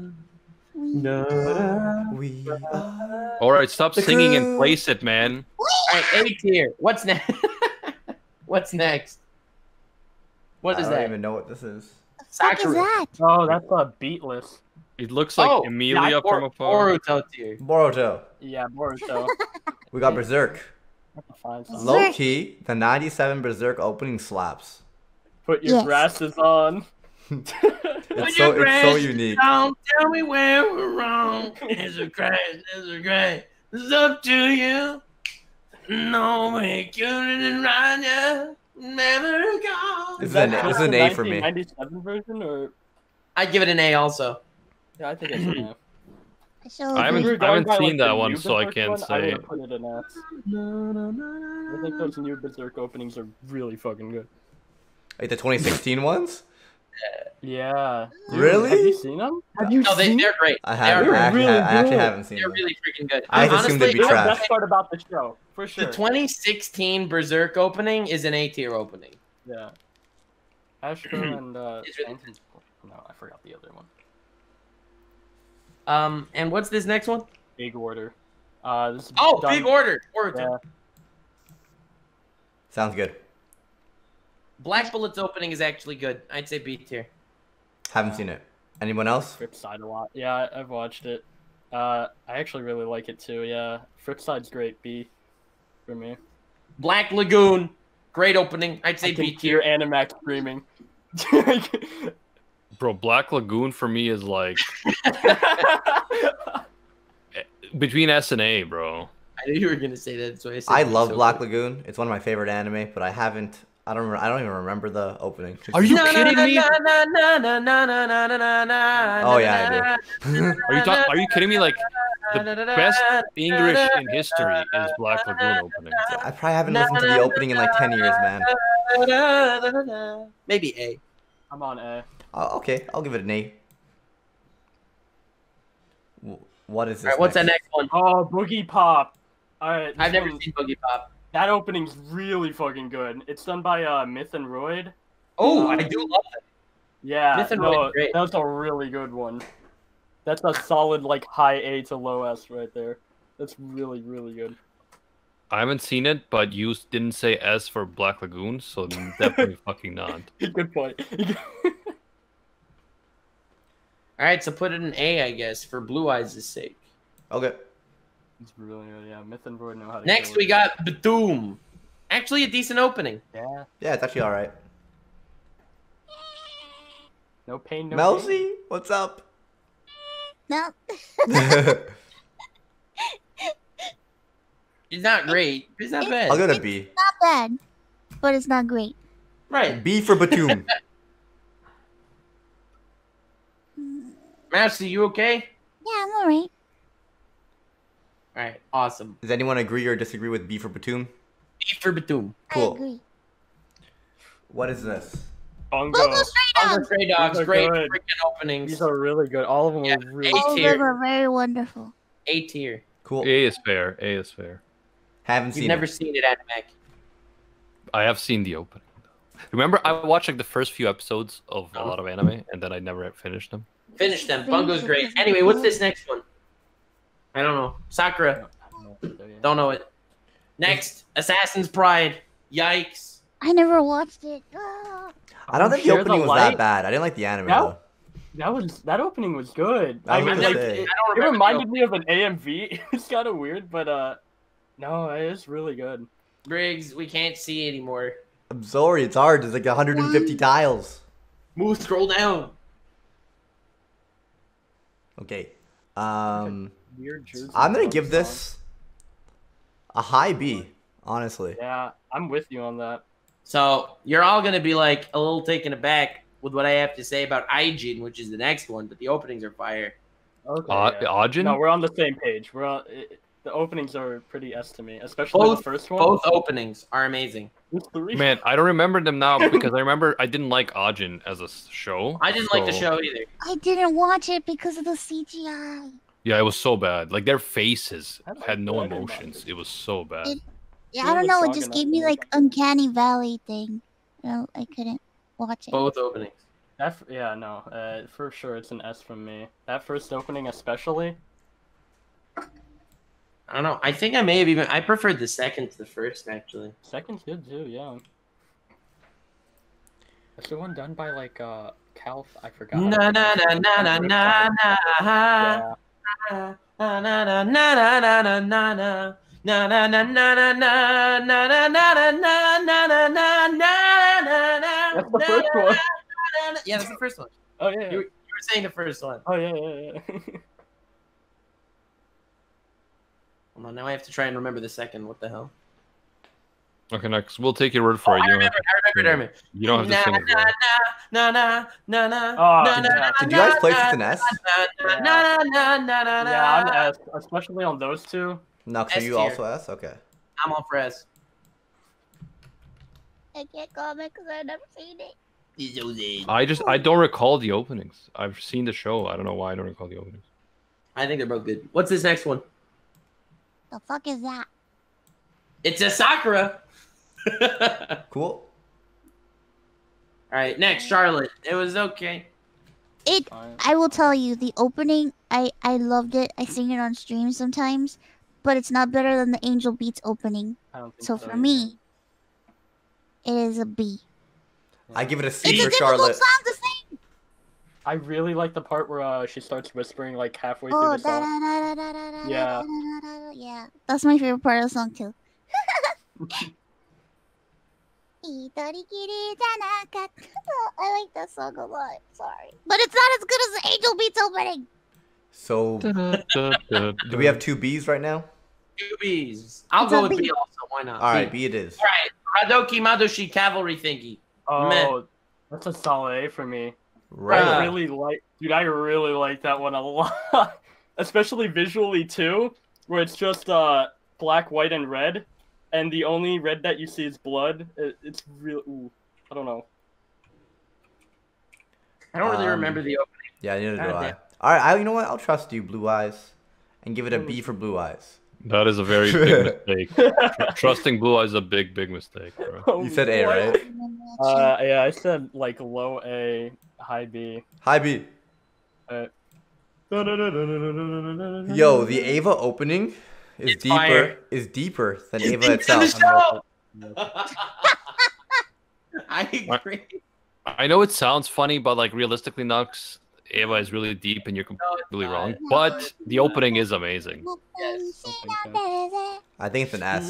We are... All right, stop The singing and crew. place it, man. All right, A tier. What's next? What's next? What is I don't that? even know what this is. What is Sakura. that? Oh, that's beatless. It looks like Oh, Emilia yeah, from afar. Boruto tier. Boruto. Yeah, Boruto. We got Berserk. That's a fine song. Low key, the 97 Berserk opening slaps. Put your Yes. glasses on. It's so unique. Don't tell me where we're wrong. It's a crash. It's a crash. It's up to you. No way, couldn't run you. Never go. This is an A for me. 1997 version or I'd give it an A also. yeah, I think it's an A. So I haven't- If we were going haven't by, seen the that new one, so I Berserk can't one, I say. would put it an S. I think those new Berserk openings are really fucking good. Like the 2016 ones? Yeah. Dude, Really? Have you seen them? Have you No, seen? they're great. I They are haven't. great. I actually, really I actually good. haven't seen They're them. really freaking good. I just assumed they'd be They're trash. the best part about the show, for sure. The 2016 Berserk opening is an A tier opening. Yeah. Ashko and It's really Phantom- no, I forgot the other one. And what's this next one? Big Order. This is Oh, done- Big Order. Boruto. Yeah. Sounds good. Black Bullet's opening is actually good. I'd say B tier. Haven't seen it. Anyone else? Flipside a lot. Yeah, I've watched it. I actually really like it too. Yeah, Flipside's great. B for me. Black Lagoon. Great opening. I'd say I can B hear tier. Animax screaming. Bro, Black Lagoon for me is like between S and A, bro. I knew you were gonna say that, so I said I B, love so- Black Lagoon. It's one of my favorite anime, but I haven't. I don't even remember the opening. Are you kidding me? Oh Oh yeah, I do. Are you kidding me? Like the best English in history is Black Lagoon opening. I probably haven't listened to the opening in like 10 years, man. Maybe A. I'm on A. Oh, okay, I'll give it an A. What is this? Alright, what's that next one? Oh, Boogie Pop. Alright, I've never seen Boogie Pop. that opening's really fucking good. It's done by Myth and Royd. Oh, I do love it. Yeah, Myth and no, Royd's great. that's a really good one. That's a solid like high A to low S right there. That's really really good. I haven't seen it, but you didn't say S for Black Lagoon, so definitely fucking not. Good point. Alright, so put it in A, I guess, for Blue Eyes' sake. Okay. It's really good. Yeah, Myth and Royd know how to. Next, kill we it. got Batoom. Actually, a decent opening. Yeah. Yeah, it's actually all right. No pain, no gain. Melcy, what's up? no. It's not great. It's not bad. I'll give it a B. Not bad, but it's not great. Right. B for Batum. Mousy, you okay? Yeah, I'm alright. Alright, awesome. Does anyone agree or disagree with B for Batum? B for Batoom. I Cool. agree. What is this? Bongo. Bungo Stray Hunger Dogs. Stray Dogs, These are great good. freaking openings. These are really good. All of them Yeah, are really. A All of tier. them are very wonderful. A tier. Cool. A is fair. A is fair. Haven't You've seen never it. seen it, Animac. I have seen the opening. Remember, I watched like the first few episodes of a Oh. lot of anime, and then I never finished them. Finish them. Finish Bungo's it, great. 'cause Anyway, it's what's good. this next one? I don't know. Sakura. Don't know it. Next, Assassin's Pride. Yikes. I never watched it. Ah. I don't think the Share opening was light. that bad. I didn't like the anime No. though. That opening was good. I I was mean, gonna like, say. it, I don't it remember reminded me of an AMV. It's kind of weird, but no, it is really good. Briggs, we can't see anymore. I'm sorry, it's hard. There's like 150 tiles. Move, scroll down. Okay. Weird jersey. I'm gonna song. give this a high B, honestly. Yeah, I'm with you on that. So you're all gonna be like a little taken aback with what I have to say about Aijin, which is the next one, but the openings are fire. Okay. yeah. Ajin? No, we're on the same page. The openings are pretty S to me, especially the first one. Both openings are amazing. There's three. Man, I don't remember them now because I remember I didn't like Ajin as a show. I didn't like the so- show either. I didn't watch it because of the CGI. Yeah, it was so bad. Like their faces I like had no that emotions. about it. it was so bad. Yeah, It I don't was know. It strong just enough gave to me work like on. uncanny valley thing. I couldn't watch it. Both openings. Yeah, no, for sure it's an S from me. That first opening especially. I don't know. I think I may have even. I preferred the second to the first, actually. Second's good too, yeah. That's the one done by like Cal. I forgot. how to Na na pronounce na it. na na na Yeah. na na na na na na na na. Na na na na na na na na na na na na na na na. That's the first one. Yeah, that's the first one. Oh yeah. You were saying the first one. Oh yeah. Hold on, now I have to try and remember the second. What the hell? Okay, next we'll take your word for it. I You don't have remember. you don't have to sing it. bro. Na na na na Oh, na yeah. Did you guys place it in S? na na na na na Yeah, I'm na. S, especially on those two. No, so S you tier. also S? Okay. I'm all for S. I can't comment because I've never seen it. I don't recall the openings. I've seen the show. I don't know why I don't recall the openings. I think they're both good. What's this next one? The fuck is that? It's a Sakura. All Cool. right, next Charlotte. It was okay. It. Fine. I will tell you, the opening. I loved it. I sing it on stream sometimes, but it's not better than the Angel Beats opening. I don't think So so for either. me, it is a B. I give it a C It's a for difficult Charlotte. song to sing. I really like the part where she starts whispering like halfway Oh, through the da song. da da da da da Yeah. da da da. Yeah, that's my favorite part of the song too. 一人きりじゃなかった I like that song a lot. Sorry, but it's not as good as the Angel Beats opening. So, do we have two B's right now? Two B's. I'll It's go a with B. B also. Why not? All right, B it is. All right. Radoki Madoshi cavalry thingy. Oh, Meh. that's a solid A for me. I Right. really like, dude. I really like that one a lot, especially visually too, where it's just black, white, and red, and the only red that you see is blood. It's real. Ooh, I don't know. I don't really Um, remember the opening. Yeah, neither do God I. damn. All right, you know what? I'll trust you, Blue Eyes, and give it a B for Blue Eyes. That is a very big mistake. Trusting Blue Eyes is a big mistake, bro. You said A, What? right? Yeah, I said like low A, high B. High B. Uh, Yo, the Ava opening is It's fire. deeper than It's Ava deeper than itself. the show. I agree. I know it sounds funny, but like realistically, Nux, Eva is really deep, and you're No, it's completely not. wrong. But the opening is amazing. Yes. I think it's an S.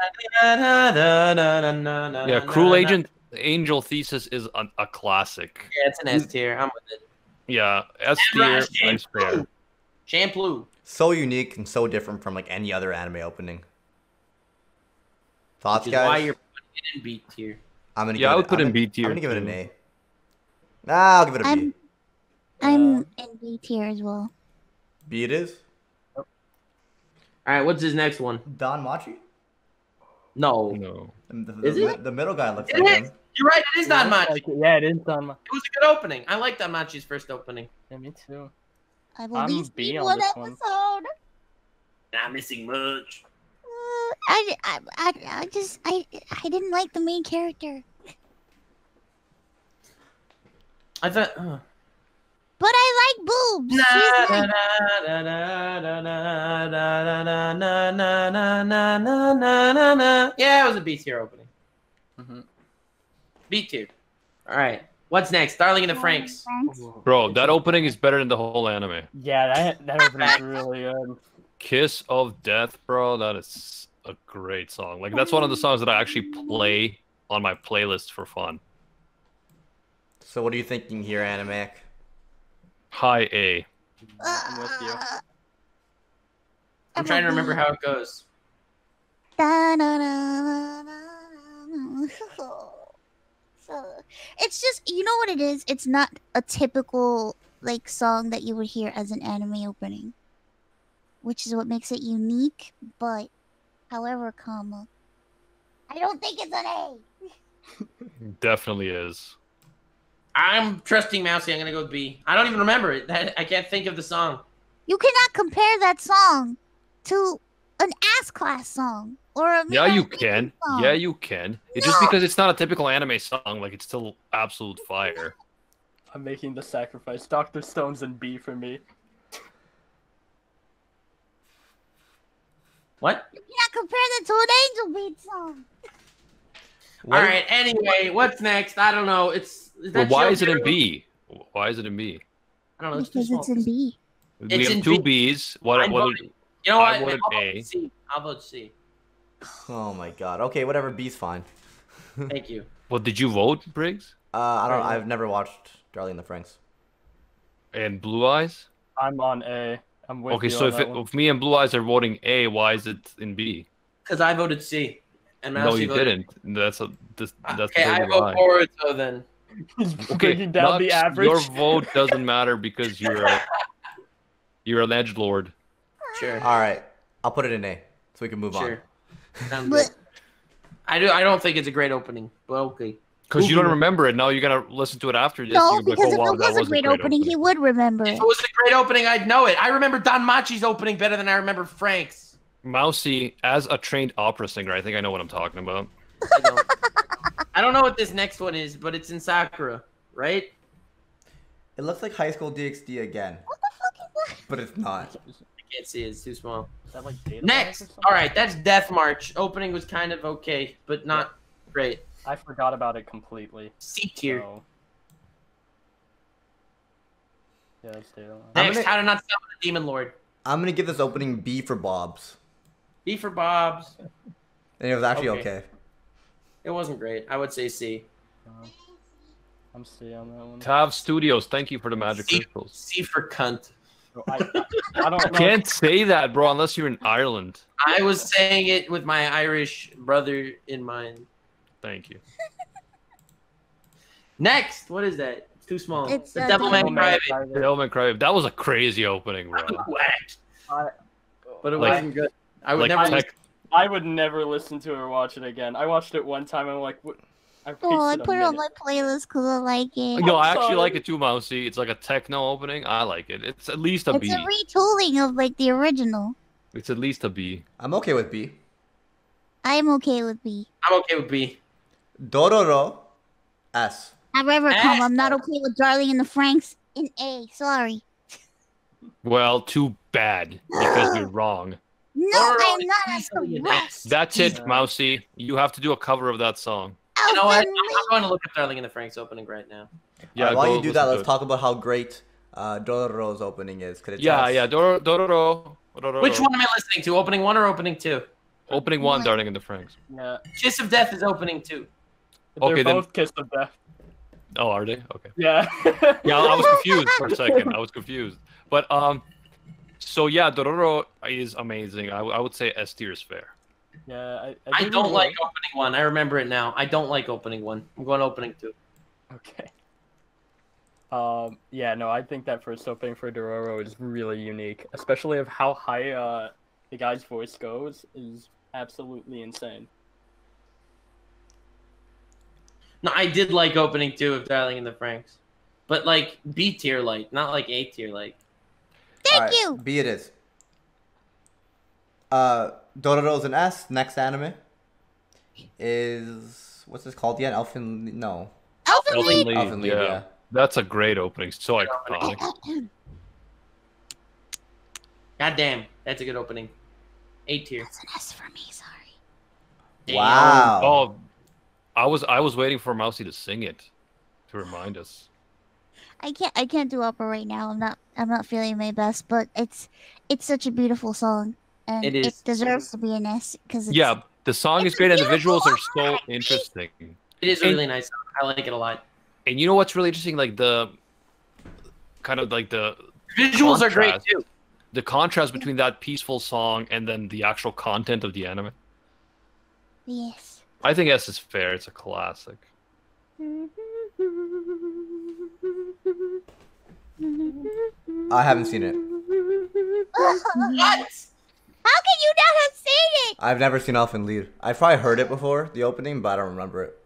Yeah, Cruel Agent Angel Thesis is a classic. Yeah, it's an S tier. I'm with it. Yeah, S Samurai tier, nice fair. Shampoo. So unique and so different from like any other anime opening. Thoughts, Which is why guys? you're putting it in B tier. I'm gonna Yeah, I give would it, put I'm in gonna- B tier, I'm gonna give it an too. A. Nah, I'll give it a B. I'm in B tier as well. B it is. All right, what's his next one? Don Machi? No. No. Is it? The middle guy looks It like is. him. You're right. It is Don Machi. Like, yeah, it is Don Machi. It was a good opening. I like Don Machi's first opening. Yeah, me too. I've I'm at least B seen on one this one. episode. Not missing much. I I didn't like the main character. I thought. But I like boobs. Na, She's na, like, na, na, na, na, na, na, na, na, na, na, na, na, na, na. Yeah, it was a B tier opening. B tier. All right. What's next? Darling in the Franks. Bro, that opening is better than the whole anime. Yeah, that opening's really good. Kiss of Death, bro. That is a great song. Like that's one of the songs that I actually play on my playlist for fun. So what are you thinking here, Animac? High A. I'm with you. I'm trying to remember how it goes. It's just, you know what it is? It's not a typical like song that you would hear as an anime opening, which is what makes it unique. But, however, comma, I don't think it's an A. Definitely is. I'm trusting Mousy. I'm gonna go with B. I don't even remember it. I can't think of the song. You cannot compare that song to an ass class song or a Yeah, you Miracle can. song. Yeah, you can. It's just because it's not a typical anime song. Like it's still absolute fire. I'm making the sacrifice. Dr. Stone's in B for me. What? You cannot compare that to an Angel Beats song. All right. Anyway, what's next? I don't know. Well, why is it in B? Why is it in B? I don't know. Because it's in B. We It's have in two B. Bs. What? You know what? I voted I'll A. vote C. I'll vote C. Oh my god. Okay, whatever. B's fine. Thank you. Well, did you vote, Briggs? I don't. I've never watched Darling in the Franxx. And Blue Eyes? I'm on A. I'm with Okay, you so on that one. if me and Blue Eyes are voting A, why is it in B? Because I voted C. And No, Mousy you voted. didn't. That's Okay, I totally vote why. forward. So then. He's Okay, bringing down the Nux, average. your vote doesn't matter because you're a edgelord. Sure. All right, I'll put it in A so we can move Sure. Sounds But good. I don't think it's a great opening, but okay. Because you don't remember it. Now you're gonna listen to it after this. no, you're gonna be because like, if oh, wow, it that was a great opening, he would remember If it. it was a great opening, I'd know it. I remember Don Machi's opening better than I remember Frank's. Mousy, as a trained opera singer, I think I know what I'm talking about. I don't. I don't know what this next one is, but it's in Sakura, right? It looks like High School DxD again, What the fuck is that? but it's not. I can't see it. It's too small. Is that like Data Box or Next. something? All right, that's Death March. Opening was kind of okay, but not great. I forgot about it completely. C tier. So... Yeah, it's Data Box. I'm Next, gonna- How to Not Summon a Demon Lord. I'm gonna give this opening B for Bob's, B for Bob's. and it was actually Okay. okay. It wasn't great. I would say C. I'm C on that one. Tav Studios, thank you for the magic C, crystals. C for cunt. So I don't know. Can't say that, bro, unless you're in Ireland. I was saying it with my Irish brother in mind. Thank you. Next, what is that? It's too small. It's, the uh, Devilman Devilman Private. Devilman Crybaby. That was a crazy opening, bro. Whack. But it Like- wasn't good. I would Like never. tech, I would never listen to or watch it again. I watched it one time and I'm like, what? I Oh, I wasted a put it on minute. my playlist because I like it. no, I actually sorry. like it too, Mousy. It's like a techno opening. I like it. It's at least a It's B. a retooling of like the original. It's at least a B. I'm okay with B. I'm okay with B. I'm okay with B. Dororo, S. However, Ass. I'm not okay with Darling in the Franks in A. Sorry. Well, too bad because you're wrong. No, Dororo I'm is not. I'm easily an correct. S. That's it, Yeah. Mousy. You have to do a cover of that song. You know what? Elfen I'm going to look at Darling in the Franxx opening right now. Yeah. Alright, while go you do listen that, to let's it. talk about how great Dororo's opening is. 'Cause it's Yeah, S. yeah. Dororo. Which one am I listening to? Opening 1 or opening 2? Opening one, Darling in the Franks. Yeah. Kiss of Death is opening 2. They're Okay, then- both Kiss of Death. Oh, are they? Okay. Yeah. Yeah, I was confused for a second. I was confused. But so yeah, Dororo is amazing. I would say S tier is fair. Yeah. I think don't we like were- opening 1. I remember it now. I don't like opening 1. I'm going opening 2. Okay. Yeah, no, I think that first opening for Dororo is really unique, especially of how high the guy's voice goes is absolutely insane. No, I did like opening 2 of Darling in the Franxx. But like B tier like, not like A tier like. Thank Alright, you. B it is. Dororo's an S. Next anime is what's this called again? Elfen? No. Elfen Elfen Lied. Lied, Elfen Lied, yeah. That's a great opening. So iconic. God damn, that's a good opening. 8 tier. That's an S for me. Sorry. Damn. Wow. Oh, I was waiting for Mousy to sing it to remind us. I can't do opera right now. I'm not feeling my best, but it's such a beautiful song, and It it is. deserves to be an S because Yeah, the song is it's great and the beautiful visuals are so opera. interesting. It is a And- really nice song. I like it a lot. And you know what's really interesting? Like the kind of like the Visuals are great Contrast. too. the contrast between that peaceful song and then the actual content of the anime. Yes. I think S is fair. It's a classic. I haven't seen it. What? How can you not have seen it? I've never seen Elfen Lied. I've probably heard it before, the opening, but I don't remember it.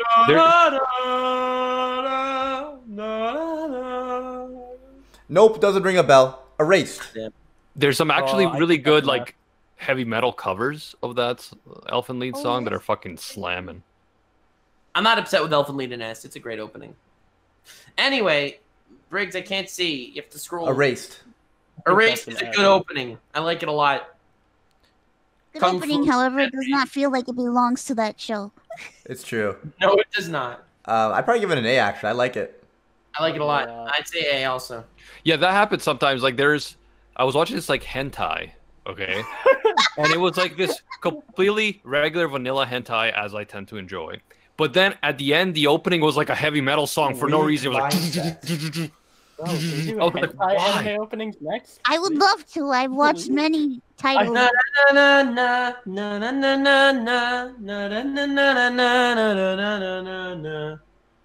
Nope, doesn't ring a bell. Erased. There's some actually I really think I good know. like heavy metal covers of that Elfen Lied Oh, song that yes. are fucking slamming. I'm not upset with Elfen Lied and S. It's a great opening. Anyway, Briggs, I can't see. You have to scroll. Erased. Erased That's is an a S. good opening. I like it a lot. Good Kung opening, Fu however, it does anime. not feel like it belongs to that show. It's true. No, it does not. I'd probably give it an A, actually. I like it. I like it a lot. Yeah. I'd say A also. Yeah, that happens sometimes. Like I was watching this like hentai, okay, and it was like this completely regular vanilla hentai as I tend to enjoy. But then at the end, the opening was like a heavy metal song for no Weak reason. It was mindset. Bro, can we do I was like, hentai why? anime openings next? I would love to. I've watched many titles. Na na na na na na na na na na na na na na na na na.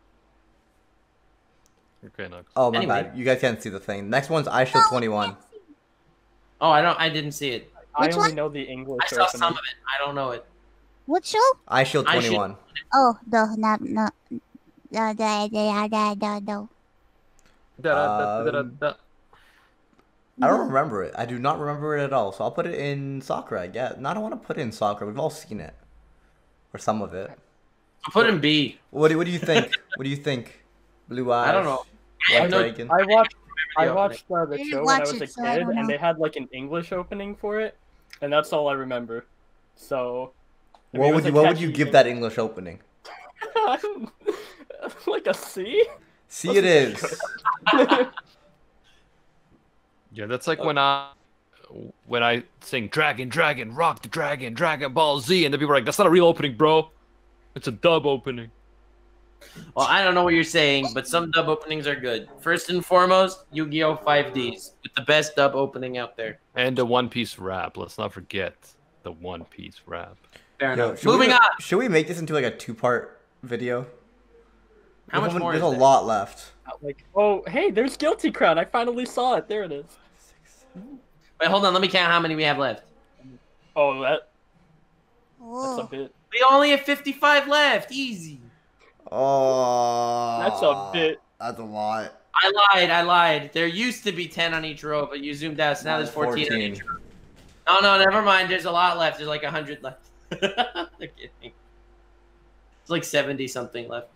Okay, no. Oh, my Anyway. bad. You guys can't see the thing. Next one's I Shield 21. Oh, I didn't see it. I Which only one? know the English I saw opening. some of it. I don't know it. What show? I Shield I Shield- 21. Oh, no. No. I don't remember it. I do not remember it at all. So I'll put it in Sakura, I guess. No, I don't want to put it in Sakura. We've all seen it. Or some of it. I'll put in B. What do you think? What do you think? Blue Eyes? I don't know. White have no- Dragon? I watched the the didn't show when watch I was it, a so I kid, don't know. and they had like an English opening for it, and that's all I remember. So, I mean, What it would was you a What would catchy you give thing. that English opening? Like a C? See, it is. Yeah, that's like when I sing Dragon, Dragon, Rock the Dragon, Dragon Ball Z, and the people are like, that's not a real opening, bro. It's a dub opening. Well, I don't know what you're saying, but some dub openings are good. First and foremost, Yu-Gi-Oh! 5Ds with the best dub opening out there. And the One Piece rap. Let's not forget the One Piece rap. Fair Yo, enough. should Moving we, on. Should we make this into like a 2-part video? How much more There's is a there? lot left. Like, oh, hey, there's Guilty Crown. I finally saw it. There it is. Wait, hold on. Let me count how many we have left. Oh, that's a Oh. bit. We only have 55 left. Easy. Oh. That's a bit. That's a lot. I lied. There used to be 10 on each row, but you zoomed out, so now there's 14 on each row. 14. No, never mind. There's a lot left. There's like 100 left. They're kidding. It's like 70 something left.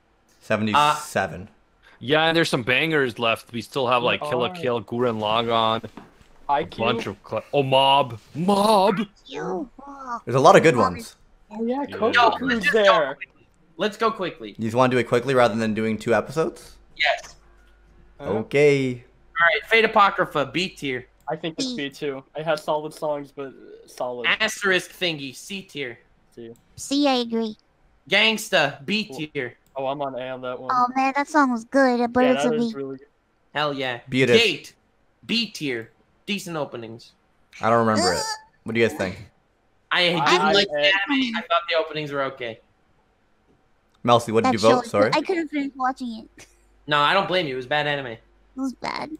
77. Yeah, and there's some bangers left. We still have like Kill la Alright. Kill, Gurren Lagann, a IQ. bunch of Mob. You. Oh. There's a lot of good ones. Oh yeah, Yeah. Koku's just there. Let's go quickly. You just want to do it quickly rather than doing 2 episodes? Yes. Okay. All right. Fate Apocrypha, B tier. I think it's B too. I had solid songs, but solid. Asterisk thingy, C tier. See, I agree. Gangsta, B tier. Oh, I'm on A on that one. Oh man, that song was good, but yeah, it's a that is B. really good. Hell yeah. B it is. Gate, B tier. Decent openings. I don't remember it. What do you guys think? I didn't I- like the I- anime. I thought the openings were okay. Melcy, what did That you show, vote? Sorry. I couldn't finish watching it. No, I don't blame you. It was bad anime. It was bad.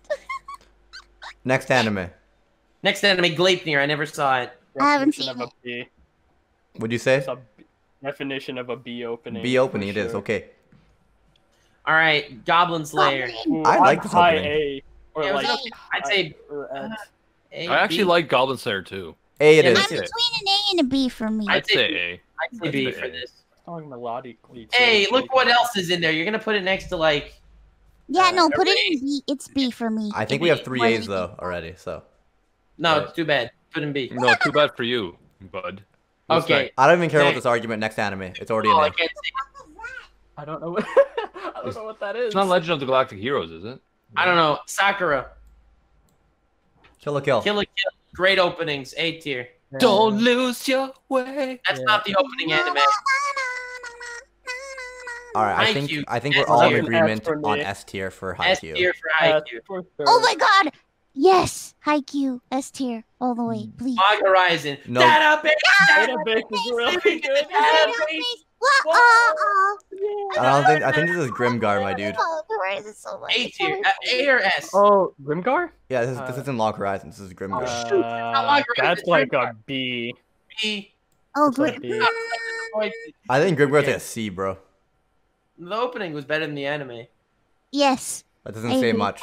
Next anime. Next anime, Gleipnir. I never saw it. I haven't Definition seen of a B. What'd you say? It's a B- definition of a B opening. B opening, for it is. sure. Okay. All right, Goblin Slayer. Ooh, I I'm like this high opening. A. Or Yeah, it was like okay. I'd say or S. A, I actually B. like Goblin Slayer too. A it Yeah, is. I'm between an A and a B for me. I'd say A. I'd say B for this. Song melodically. too. Hey, look what else is in there. You're gonna put it next to like. Yeah, no, put it A. in B. It's B for me. I think we have 3 A's though already. So No, Right. too bad. Put in B. No, too bad for you, bud. What's Okay. I don't even care about Next. this argument. Next anime, it's already Oh, an I A. can't see. I don't know. I don't know what that is. It's not Legend of the Galactic Heroes, is it? I don't know. Sakura. Kill a kill. Kill la Kill. Great openings. A tier. Don't lose your way. That's not the opening anime. All right, I Haikyuu. think we're S all in tier. agreement S for on me. S tier for S Haikyuu. tier for Yeah, Haikyuu. for sure. Oh my god! Yes! Haikyuu, S tier, all the Mm. way, please. Log Horizon. No. Database. Database is really good. Database. I think this is Grimgar, my dude. Oh, the Rise is so much. A tier. A or S? Oh, Grimgar? Yeah, this isn't Log Horizon. This is Grimgar. Log Horizon. That's like a B. B. Oh, That's what great. it is. I think Grimgar's like a C, bro. The opening was better than the anime. Yes. That doesn't say much.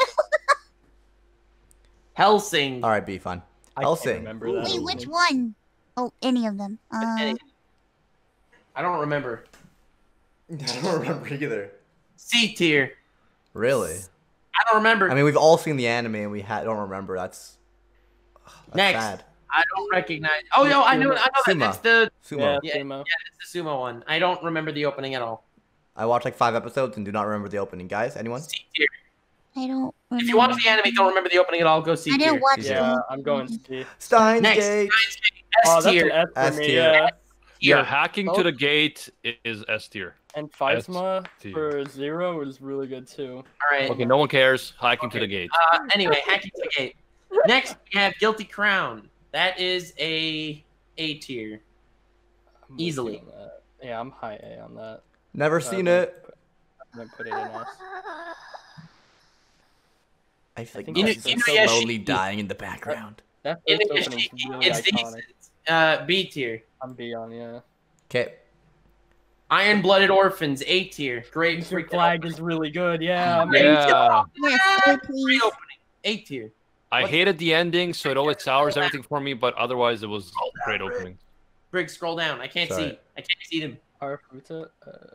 Helsing. All right, B, fine. I I'll can't sing. remember that. Wait, which one? Oh, any of them. I don't remember. I don't remember either. C tier. Really? I don't remember. I mean, we've all seen the anime and we don't remember. That's Next. sad. I don't recognize. Oh no, I know that. Sumo. That's the Sumo. Yeah, Sumo. that's the sumo one. I don't remember the opening at all. I watched like 5 episodes and do not remember the opening. Guys, anyone? C tier. I don't remember. If you watch the anime, don't remember the opening at all. Go C I tier. didn't watch Yeah, it. I'm going C. Steins Next. Gate. Oh, S that's tier. an S for S me, tier. yeah. Yeah, Tier. hacking to the gate is S tier. And Phasma tier. for Zero is really good too. All right. Okay, no one cares. Hacking to the gate. Anyway, hacking to the gate. Next, we have Guilty Crown. That is a tier. I'm with Easily. you on that. Yeah, I'm high A on that. Never seen it. I'm gonna put it in S. I feel like think Ness that's- is Inuyasha- slowly dying in the background. That In first the opening's really it's iconic. decent. B tier. I'm B on, yeah. Okay. Iron Blooded Orphans. A tier. Great Eastern freaking Flag opening. is really good, yeah. I'm Yeah, Yes, A, Great please. opening. A tier. I What- hated the ending, so it always sours everything for me. But otherwise, it was a great opening. Brig, scroll down. I can't Sorry. see. I can't see them. Harufuta.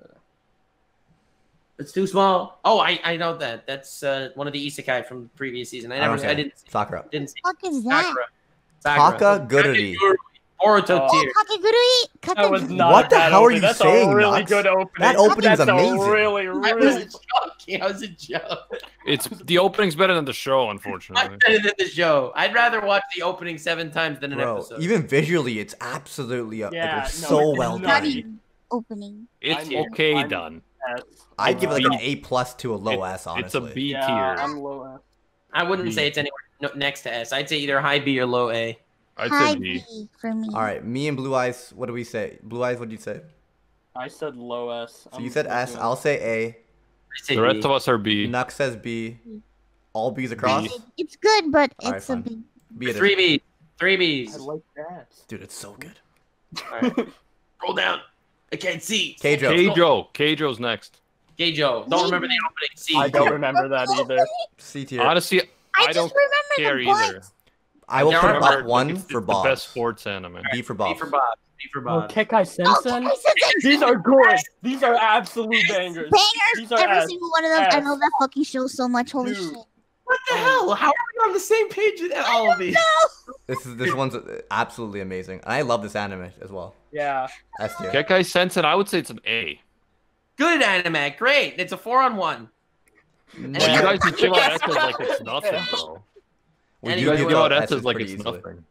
It's too small. Oh, I know that. That's one of the isekai from the previous season. I didn't see. Sakura. Didn't see. What is that? Sakura. Takagururi. Boruto Oh. tier. Kakegurui. That was Kakegurui. not What a the bad hell are opening. you That's saying, a really Nux? good opening. That opening's That's amazing. A really, I was really. joking. I was a joke. It's the opening's better than the show, Much unfortunately. better than the show. I'd rather watch the opening 7 times than an Bro, episode. even visually, it's absolutely Yeah, it's no, so it's well not done. Nutty opening. It's tier. okay I'm- done. S. I'd give it like B. an A plus to a low S, honestly. It's a B Yeah, tier. I'm low S. I wouldn't B. say it's anywhere next to S. I'd say either high B or low A. I'd High say B. B for me. All right, me and Blue Eyes. What do we say? Blue Eyes, what do you say? I said low S. So you said S. I'll say I'd say The B. rest of us are A. B. Nux says B. All B's across. B. It's good, but All right, it's a fine. B. B it is. 3 B's. 3 I B's. like that. Dude, it's so good. Alright. Roll down. I can't see. Keijo. Keijo. Keijo's next. Geijo. Don't remember the opening. C. I don't remember that either. C tier. Honestly, I I just don't remember care the either. butt. I will I put don't Bob remember, 1 It's for the Bob. best sports anime. B for B Bob. for Bob. B for Oh, Bob. Kekai Oh, Sensen? Kekai These are good. These are absolute bangers. Bangers! These are Every S. single one of them. I S. love that fucking show so much. Holy Dude. shit. What the hell? How are we on the same page with all of these? This one's absolutely amazing. And I love this anime as well. Yeah. S tier. Kekai Sensen, I would say it's an A. Good anime. Great. It's a 4-on-1. Well, you guys can chill out S's like it's nothing, bro. We Anyway, do You give give out out S's S's like pretty it's easily. nothing.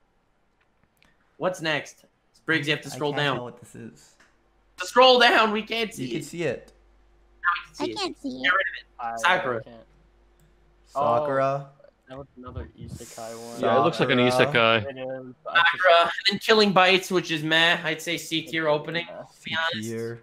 What's next? Briggs, you have to scroll I can't down. tell what this is. To scroll down, we can't see You can it. see it. Now I we can see it. can't see Get it. rid of it. I Sakura. can't. Sakura. That was another isekai one. Yeah, it looks like an Sakura. isekai. It is. Sakura. And then Killing Bites, which is meh. I'd say C tier opening, to be honest. Tier.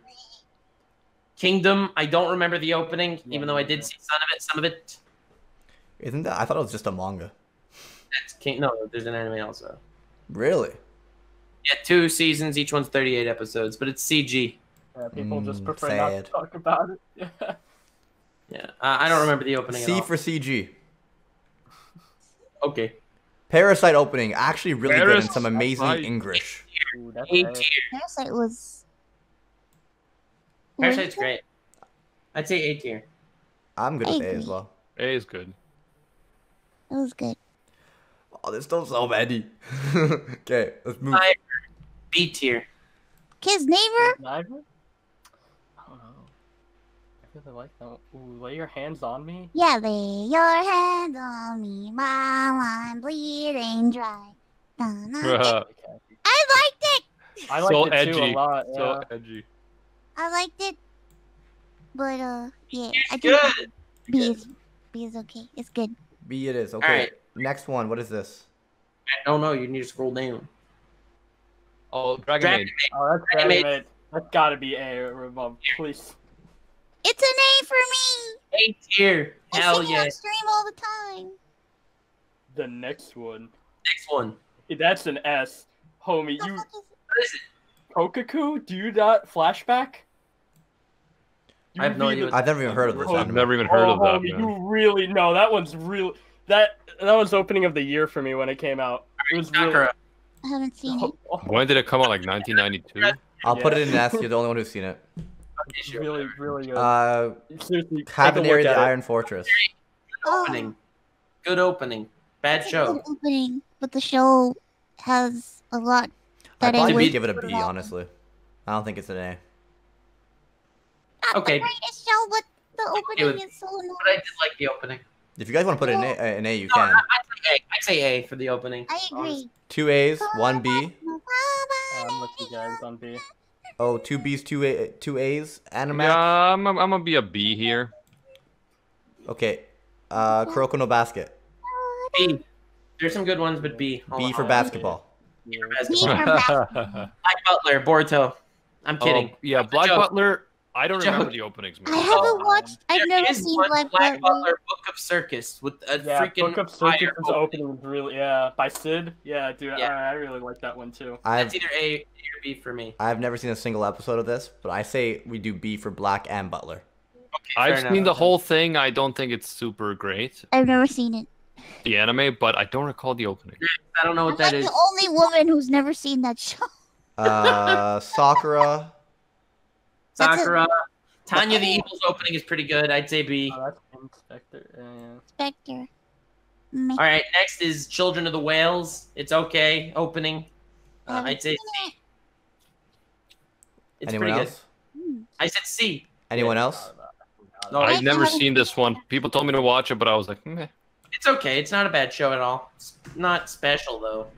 Kingdom, I don't remember the opening, Yeah, even though I me did neither. see some of it. Isn't that? I thought it was just a manga. That's King. No, there's an anime also. Really? Yeah, 2 seasons. Each one's 38 episodes, but it's CG. Yeah, people just Mm, prefer not sad. to talk about it. Yeah. Yeah, I don't remember the opening at C all. for CG. Okay. Parasite opening, actually really good and some Parasite. amazing English. Ooh, that's A A. tier. Parasite was. Parasite's great. I'd say A tier. I'm good with A as agree. well. A is good. It was good. Oh, there's still so many. Okay, let's move. B tier. Kids neighbor. Neither? I don't know. I really like that one. Ooh, lay your hands on me. Yeah, lay your hands on me while I'm bleeding dry. So I liked it. I liked it too edgy. a lot. Yeah. So edgy. I liked it. But yeah, I think Good. B is okay. It's good. B it is. Okay. Alright. Next one. What is this? I don't know. You need to scroll down. Oh, Dragon Dragon Maid. Maid. Oh, that's Dragon Dragon Maid. Maid. That's gotta be A or above, please. It's an A for me. A tier. I Hell sing it yeah. on stream all the time. The next one. Next one. That's an S. Homie, The you fuck is it? What is it? Kokaku, do you not flashback? You I have no read idea the- what I've never even heard of this. Oh, I've anime. never even heard of that, homie, man. you really no. That one's real. That was opening of the year for me when it came out. It was really. Sakura. I haven't seen it. When did it come out? Like 1992? I'll put Yeah. it in S. You're the only one who's seen it. It's really, really good. Seriously, take a Cabaneri look the at it. Iron Fortress. Oh, Opening. Good opening. Bad it's a show. good opening, but the show has a lot I'd that I probably would give it a B, honestly. I don't think it's an A. Not Okay. the greatest show, but the okay opening with- is so But I annoying. did like the opening. If you guys want to put it in A, you No, can. I'd say A for the opening. I agree. 2 A's, 1 B. I'm with you guys on B. Oh, 2 B's, 2 A's. Animac. Yeah, I'm gonna be a B here. Okay. Kuroko no Basket. B. There's some good ones, but B. B for basketball. B Basketball. for basketball. Black Butler, Boruto. I'm kidding. Oh, yeah, Black joke. Butler. I don't Joke. remember the openings, I man. haven't watched. I've There never is seen one Black Black Butler. Butler Book of Circus with a Yeah, freaking Book of fire Circus' opening. opening was really, yeah, by Sid. Yeah, dude, Yeah. I really like that one too. I've That's either A or B for me. I've never seen a single episode of this, but I say we do B for Black and Butler. Okay, I've fair seen the enough. whole thing. I don't think it's super great, I've never seen it. the anime, but I don't recall the opening. I don't know I'm what that like is. the only woman who's never seen that show. Sakura. That's a- Sakura. Tanya the Evil's opening is pretty good. I'd say B. Oh, that's Inspector. Yeah. Spectre. Meh. All right, next is Children of the Whales. It's okay. Opening. Haven't I'd say seen C. it. It's Anyone pretty else? Hmm. good. I said C. Anyone else? No, I've I never haven't seen this one. People told me to watch it, but I was like, meh. it's okay. It's not a bad show at all. It's not special though.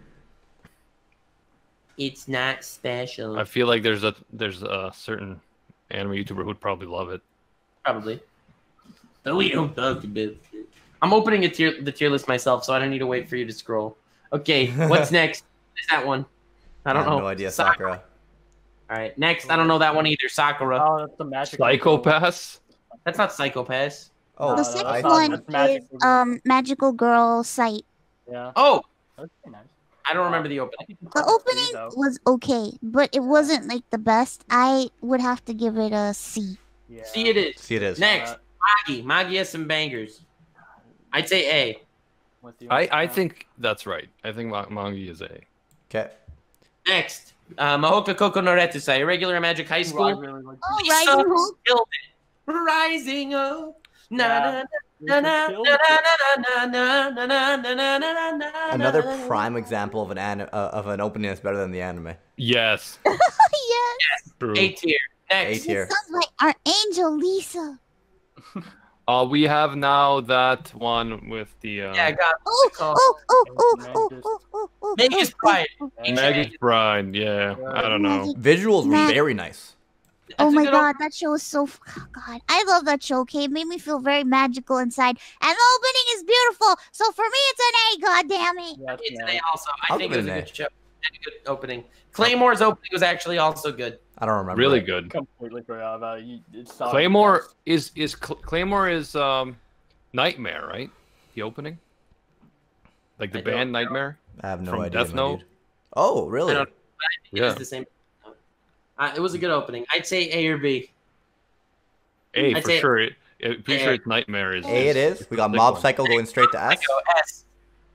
It's not special. I feel like there's a certain anime YouTuber who'd probably love it. Probably. But we don't talk about it. I'm opening the tier list myself, so I don't need to wait for you to scroll. Okay, what's next? Is that one? I don't have know. no idea. Sakura. All right, next. I don't know that one either. Sakura. Oh, that's the magic. Psychopaths? That's not Psychopaths. Oh, The no, second I I thought one that's Magic is Girl. Magical Girl Sight. Yeah. Oh, That's pretty nice. I don't remember the opening. The opening was okay, but it wasn't like the best. I would have to give it a C. Yeah. See, it is. See, it is. Next, Magi has some bangers. I'd say A. With the I opening. think that's right. I think Mangi is A. Okay. Next, Mahoka Koko no Retusai, Irregular Magic High Ooh, I School. really like Oh, Lisa Rising Hope. killed it. Rising up. Na Yeah. na na na Killed na it. na na na na na na na na. Another prime example of an opening that's better than the anime. Yes. Yes. True. A tier. A Next. tier. It sounds like our angel Lisa. We have now that one with the Yeah, I got Oh, call. oh, oh, oh, oh, oh, oh, oh. Magus Pride. Magus Bride. Yeah, I don't know. Visuals were Mac- very nice. Oh That's a my good god, that show is so. Oh god, I love that show. Okay, it made me feel very magical inside, and the opening is beautiful. So for me, it's an A. God damn it! Yeah, it's It's nice. A also. I I'll think give it was it a an good show. And a good opening. Claymore's opening was actually also good. I don't remember. Really it. good. Completely forgot about it. It's solid. Claymore is Claymore is Nightmare, right? The opening, like the I don't band know. Nightmare. I have no From idea. Death my Note? dude. Oh, I really? don't- I think it Yeah. was the same. It was a good opening. I'd say A or B. A I'd for say- sure. Pretty A. sure it's Nightmare is. A it is. We got the Mob big one. Psycho going straight to S. Psycho S.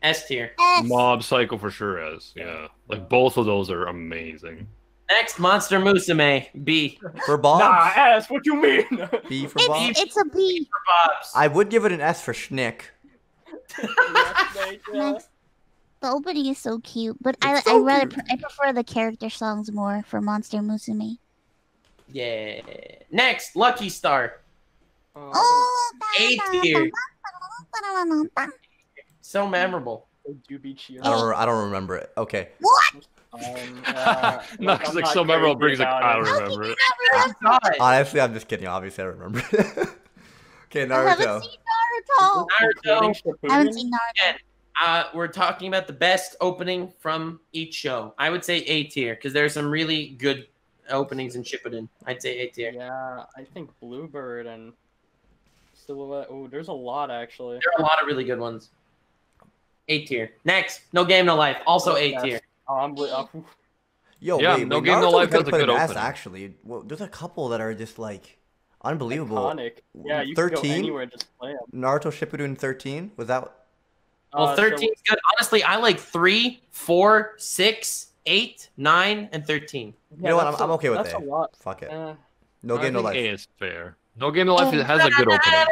S tier. S. Mob Psycho for sure is. Yeah. Like both of those are amazing. Next, Monster Musume. B. For Bob, Nah, S. What you mean? B for Bob. It's a B. For Bobs. I would give it an S for Schnick. Next. The opening is so cute, but I prefer the character songs more for Monster Musume. Yeah. Next, Lucky Star. Oh, A tier. So memorable. Do be cheer. I don't remember it. Okay. No, it's like so memorable. Brings like I don't remember it. God. Honestly, I'm just kidding. Obviously, I remember it. Okay, I haven't Naruto. seen Naruto. Naruto. I haven't seen Naruto. We're talking about the best opening from each show. I would say A tier because there's some really good openings in Shippuden. I'd say A tier. Yeah, I think Bluebird and Silhouette. Oh, there's a lot actually. There are a lot of really good ones. A tier. Next, No Game No Life. Also A tier. Oh, I'm Yo, Yeah, wait, No wait, Game No Naruto Life could has a put good an S, opening. actually. Well, there's a couple that are just like unbelievable. iconic. Yeah, you can go 13? anywhere and just play them. Naruto Shippuden 13 was that? Well, 13 is good. Honestly, I like 3, 4, 6, 8, 9, and 13. You know what? I'm okay with that's A. a lot. Fuck it. Uh, No I Game No think Life. A is fair. No Game No Life has a good opening.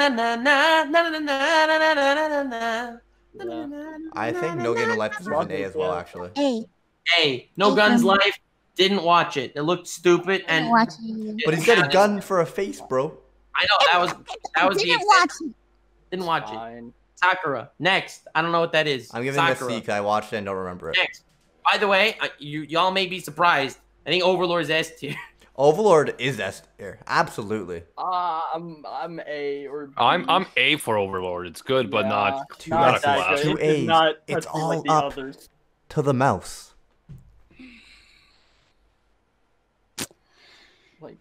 yeah. I think No Game No Life deserves an A as well, actually. A. Hey, No Guns Life. Didn't watch it. It looked stupid I and. didn't watch it either. But he's got a gun for a face, bro. I know that was the Didn't example. watch it. Didn't watch it. Fine. Sakura. Next. I don't know what that is. I'm giving it a Sakura. C because I watched it and don't remember it. Next. By the way, y'all may be surprised. I think Overlord's S tier. Overlord is S tier. Absolutely. I'm A or B. I'm A for Overlord. It's good, but not not a that class. good. Two It did A's. not It's touch me like all the up. others. To the mouse. Like,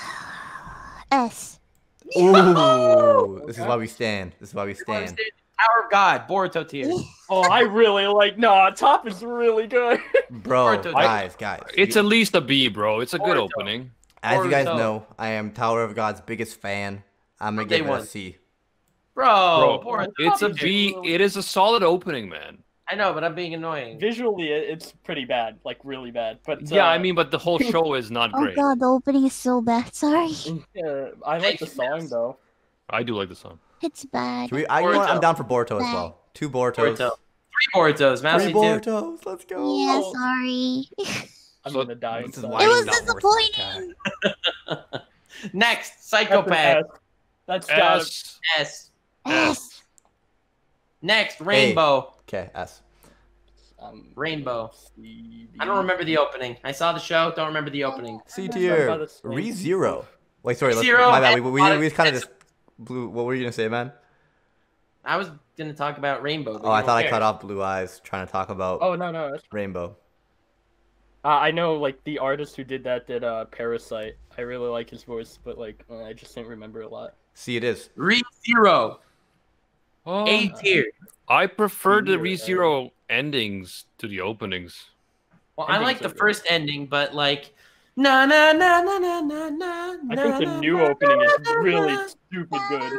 S. Ooh. This is why we stand. This is why we stand. Tower of God. Boruto tier. oh, I really like. No, Top is really good. Bro, Naruto. guys. It's at least a B, bro. It's a good Boruto. opening. As you guys Boruto. know, I am Tower of God's biggest fan. I'm gonna Day give it a one. C. Bro, Bro, Boruto. it's a B. It is a solid opening, man. I know, but I'm being annoying. Visually, it's pretty bad, like really bad. But Yeah, I mean, but the whole show is not Oh great. god, the opening is so bad. Sorry. I like the song though. I do like the song. It's bad. Can we, you know what? I'm Boruto. down for Boruto as well. 2 Borutos. Boruto. 3 Borutos. Mousy Three too. Borutos. Let's go. Yeah, sorry. I'm So, gonna die. This is inside. why It I'm was not worth my disappointing. Next, That's an Psychopath. S. That's gotta. S. S. S. Next, Rainbow. Okay, S. Rainbow. C, D. I don't remember the opening. I saw the show. Don't remember the opening. C By tier. the same- ReZero. Wait, sorry. ReZero My bad. and We kind of just blew. What were you gonna say, man? I was gonna talk about Rainbow. but Oh, I you thought I don't cut care. off Blue Eyes trying to talk about Oh no. That's... Rainbow. I know, like the artist who did that did Parasite. I really like his voice, but like I just didn't remember a lot. C it is. ReZero. Oh, A tier. I prefer the Tier, ReZero endings to the openings. Well, I Endings like are the good. first ending, but like, na na na na na na na. I think the new opening is really stupid good.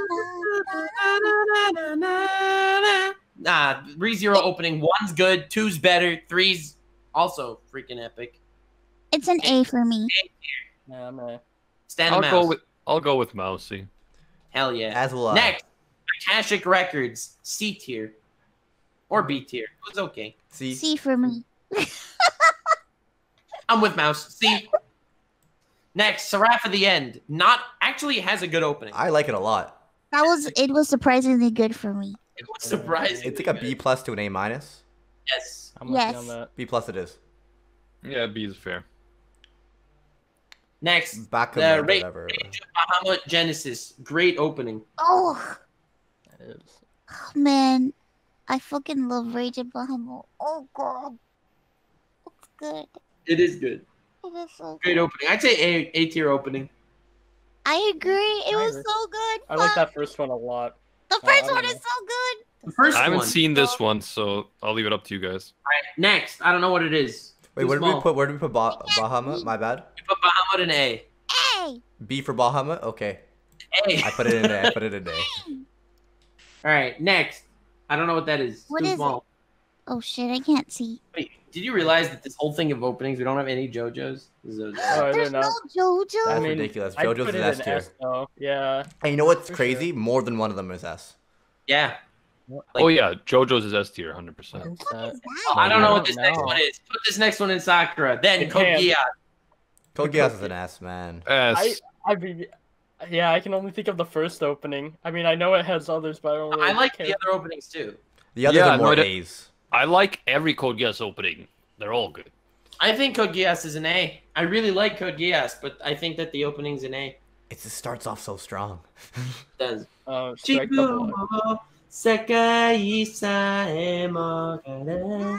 Nah, ReZero opening 1's good, 2's better, 3's also freaking epic. It's an A for me. Yeah, I'm a... Stand the mouse. I'll go with Mousy. Hell yeah. As will I. Next, Akashic Records, C tier. Or B tier. It was okay. C. C for me. I'm with Mouse. C. Next, Seraph of the End. Not actually it has a good opening. I like it a lot. It was surprisingly good for me. It was surprising. It's like a B plus to an A minus. Yes. I'm with you Yes. on that. B plus it is. Yeah, B is fair. Next, Back the of whatever. Rage of Bahamut Genesis. Great opening. Oh, That is. man. I fucking love Rage of Bahamut. Oh god. It's good. It is good. It is so Great good. opening. I'd say A tier opening. I agree. It was agree. so good. I like Fuck. that first one a lot. The I first don't one know. is so good. The first I haven't one. seen this one, so I'll leave it up to you guys. Next, I don't know what it is. Wait, Too where small. did we put Bahamut? My bad. You put Bahamut in A. A. B for Bahamut? Okay. A. I put it in A. I put it in A. All right, next. I don't know what that is. What Too is small. Oh shit, I can't see. Wait, did you realize that this whole thing of openings, we don't have any JoJo's? Oh, I There's don't no know. JoJo. That's I mean, ridiculous. I'd JoJo's put is it S in tier. S though. Yeah. And you know what's For crazy? sure. More than one of them is S. Yeah. Oh yeah, JoJo's is S tier, 100%. What is that? Oh, I don't know I what don't this next know. one is. Put this next one in Sakura. Then It Code can. Geass. Code Geass is an S, man. S. I mean, yeah, I can only think of the first opening. I mean, I know it has others, but I don't really I like care. the other openings too. The others Yeah, are more no, A's. I like every Code Geass opening. They're all good. I think Code Geass is an A. I really like Code Geass, but I think that the opening's an A. It just starts off so strong. It does. Strike the blood. Sekai saemo kare.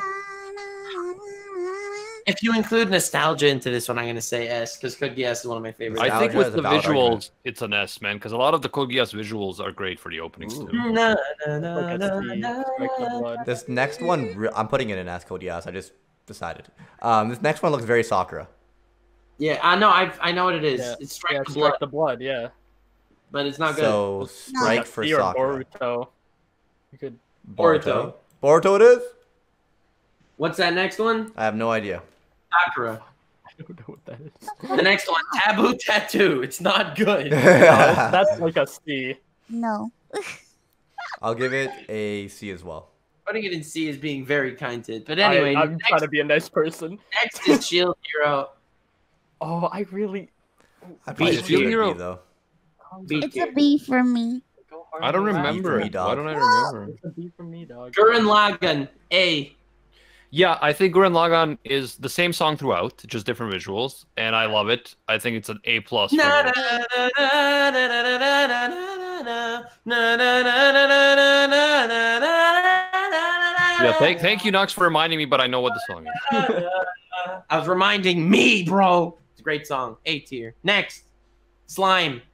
If you include nostalgia into this one, I'm gonna say S because Code Geass is one of my favorites. I think Nostalgia with is the a valid visuals, argument. it's an S, man, because a lot of the Code Geass visuals are great for the openings too. Na, na, na, Look at na, the na, strike the blood. This next one, I'm putting it in S Code Geass. I just decided. This next one looks very Sakura. Yeah, I know. I know what it is. Yeah. It's Strike Yeah, the strike Blood, the blood. Yeah. but it's not good. So strike for C or Sakura. Boruto. You could. Boruto. Boruto it is? What's that next one? I have no idea. Sakura. I don't know what that is. The next one, Taboo Tattoo. It's not good. That's like a C. No. I'll give it a C as well. Putting it in C is being very kind to it. But anyway, I'm next, trying to be a nice person. next is Shield Hero. Oh, I really. I probably Beat just give it a Hero. B though. B It's tier. a B for me. Go hard I don't on that. remember me, it. dog. Why don't I remember? It's a B for me, dog. Gurren Lagann, A. Yeah, I think Gurren Lagann is the same song throughout, just different visuals, and I love it. I think it's an A plus. for me. Na, na, na, na, na, na, na, na, na, na, na, na, na, na, na, na, na. Yeah, thank you, Knox, for reminding me, but I know what the song is. I was reminding me, bro. It's a great song. A tier. Next, Slime.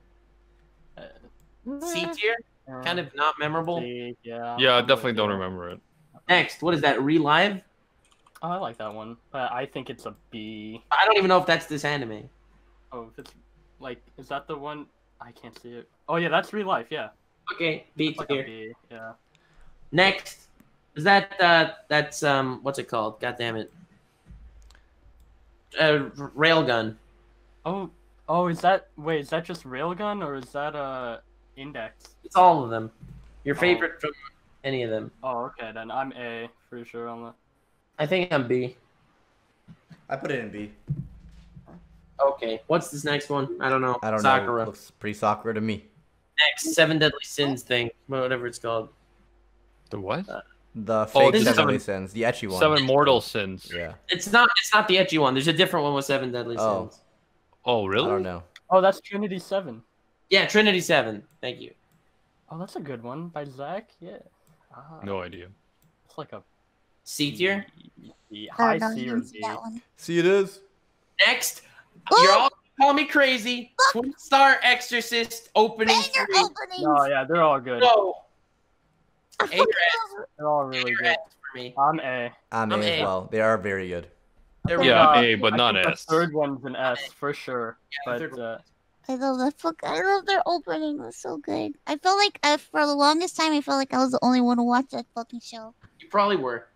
C tier. Kind of not memorable. C, yeah. Yeah, I I'm definitely with don't you. remember it. Next, what is that? Relive? Oh, I like that one, but I think it's a B. I don't even know if that's this anime. Oh, if it's like, is that the one? I can't see it. Oh yeah, that's Real Life. Yeah, Okay, B it's like a tier. B. Yeah. Next, is that that's what's it called? God damn it. Railgun. Oh, is that wait? Is that just Railgun or is that Index? It's all of them. Your Oh. favorite from any of them? Oh, okay, then I'm A for sure on the. I think I'm B. I put it in B. Okay, what's this next one? I don't know. I don't Sakura. know. Looks pretty Sakura to me. Next, Seven Deadly Sins thing, whatever it's called. The what? The Oh, fake this is Seven Deadly Seven- Sins, the etchy one. Seven Mortal Sins. Yeah. It's not the etchy one. There's a different one with Seven Deadly Oh. Sins. Oh, I really? don't know. Oh, that's Trinity 7. Yeah, Trinity 7. Thank you. Oh, that's a good one by Zach. Yeah. Ah, No idea. It's like a C tier. B, I high don't know. C You or didn't see B. that one. See, it is. Next, Oh! you're all call me crazy. Twin Star Exorcist opening Banger 3. openings. Oh yeah, they're all good. Go. I A or fucking S? love it. They're all A really or good. S for me. I'm A. I'm A I'm as A. well. They are very good. There we Yeah, go. A, but I not think S. The third one's an S for sure. Yeah, the But third I love that fuck. I love their opening. It was so good. I felt like for the longest time, I felt like I was the only one to watch that fucking show. You probably were.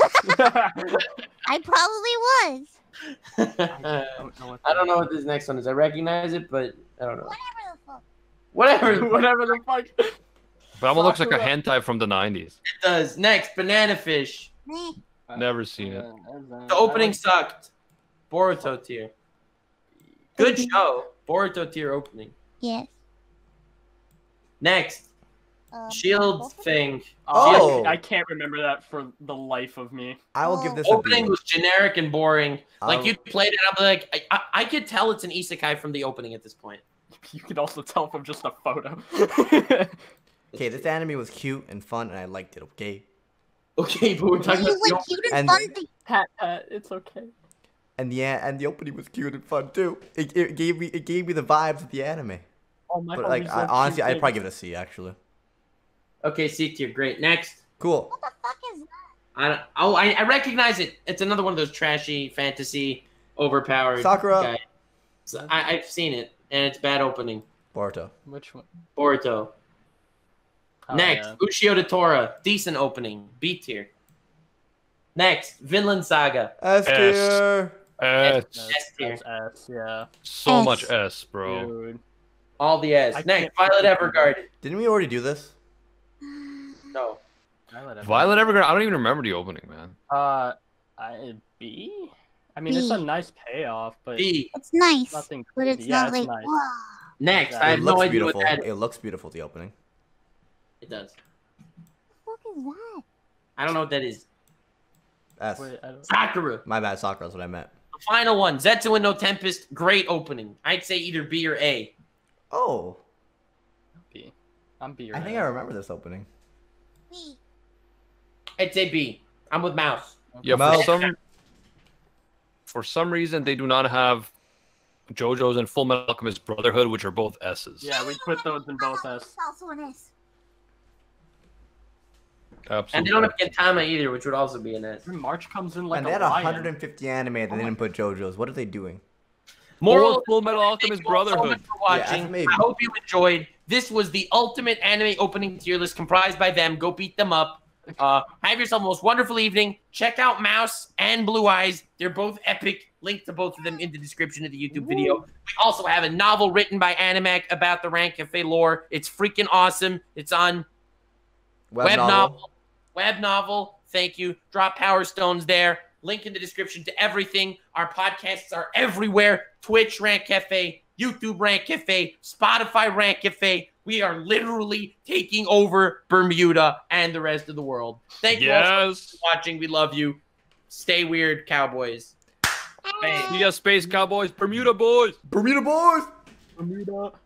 I probably was. I don't know what this next one is. I recognize it, but I don't know. Whatever the fuck. Whatever. Whatever the fuck. But almost looks like a Sakura. hentai from the 90s. It does. Next, Banana Fish. Meh. Never seen it. The opening sucked. Boruto tier. Good show. Boruto tier opening. Yes. Next, Shield thing. Oh. I can't remember that for the life of me. I will give this a Opening B. was generic and boring. Like I'll- you played it, I'm like, I could tell it's an isekai from the opening at this point. You can also tell from just a photo. Okay, this anime was cute and fun, and I liked it. Okay, Okay, but we're talking You about the like cute and And- fun things. Pat, it's okay. and the opening was cute and fun too. It gave me the vibes of the anime. Oh my But like, honestly, I'd probably give it a C actually. Okay, C tier, great. Next, Cool. What the fuck is that? I recognize it. It's another one of those trashy fantasy overpowered. Sakura. guys. So I've seen it, and it's bad opening. Boruto. Which one? Boruto. Next, Ushio Tora, decent opening, B tier. Next, Vinland Saga, S tier. S. S tier. S, yeah. So S. much S, bro. Dude. All the S. I Next, can't- Violet Evergarden. Didn't we already do this? No. Violet Evergarden. I don't even remember the opening, man. B? I mean, it's a B. nice payoff, but B. It's nice, nothing but crazy. it's Yeah, not like nice. wow. Next, It I have It no looks idea beautiful. what that is. It looks beautiful, the opening. It does. What is that? I don't know what that is. S. Wait, I don't... Sakura. My bad, Sakura, that's what I meant. The final one, Zetsu and no Tempest. Great opening. I'd say either B or A. Oh, B. I'm B. I think I remember this opening. B. I'd say B. I'm with Mouse. Yeah, Mouse. for some reason they do not have JoJo's and Full Metal Alchemist Brotherhood, which are both S's. Yeah, we put those in both S. It's also an S. Absolutely. And they don't have Gintama either, which would also be an S. March comes in like And they a had lion. 150 anime that they didn't put JoJo's. What are they doing? Moral Full Metal Alchemist Thank you all so Brotherhood. much for watching. Yeah, maybe. I hope you enjoyed. This was the ultimate anime opening tier list comprised by them. Go beat them up. Have yourself the most wonderful evening. Check out Mouse and Blue Eyes. They're both epic. Link to both of them in the description of the YouTube video. We also have a novel written by Animac about the Rank Cafe lore. It's freaking awesome. It's on Web novel. Web novel. Thank you. Drop Power Stones there. Link in the description to everything. Our podcasts are everywhere. Twitch Rank Cafe, YouTube Rank Cafe, Spotify Rank Cafe. We are literally taking over Bermuda and the rest of the world. Thank you all for watching. We love you. Stay weird, cowboys. Bang. See ya, Space Cowboys, Bermuda boys. Bermuda boys! Bermuda.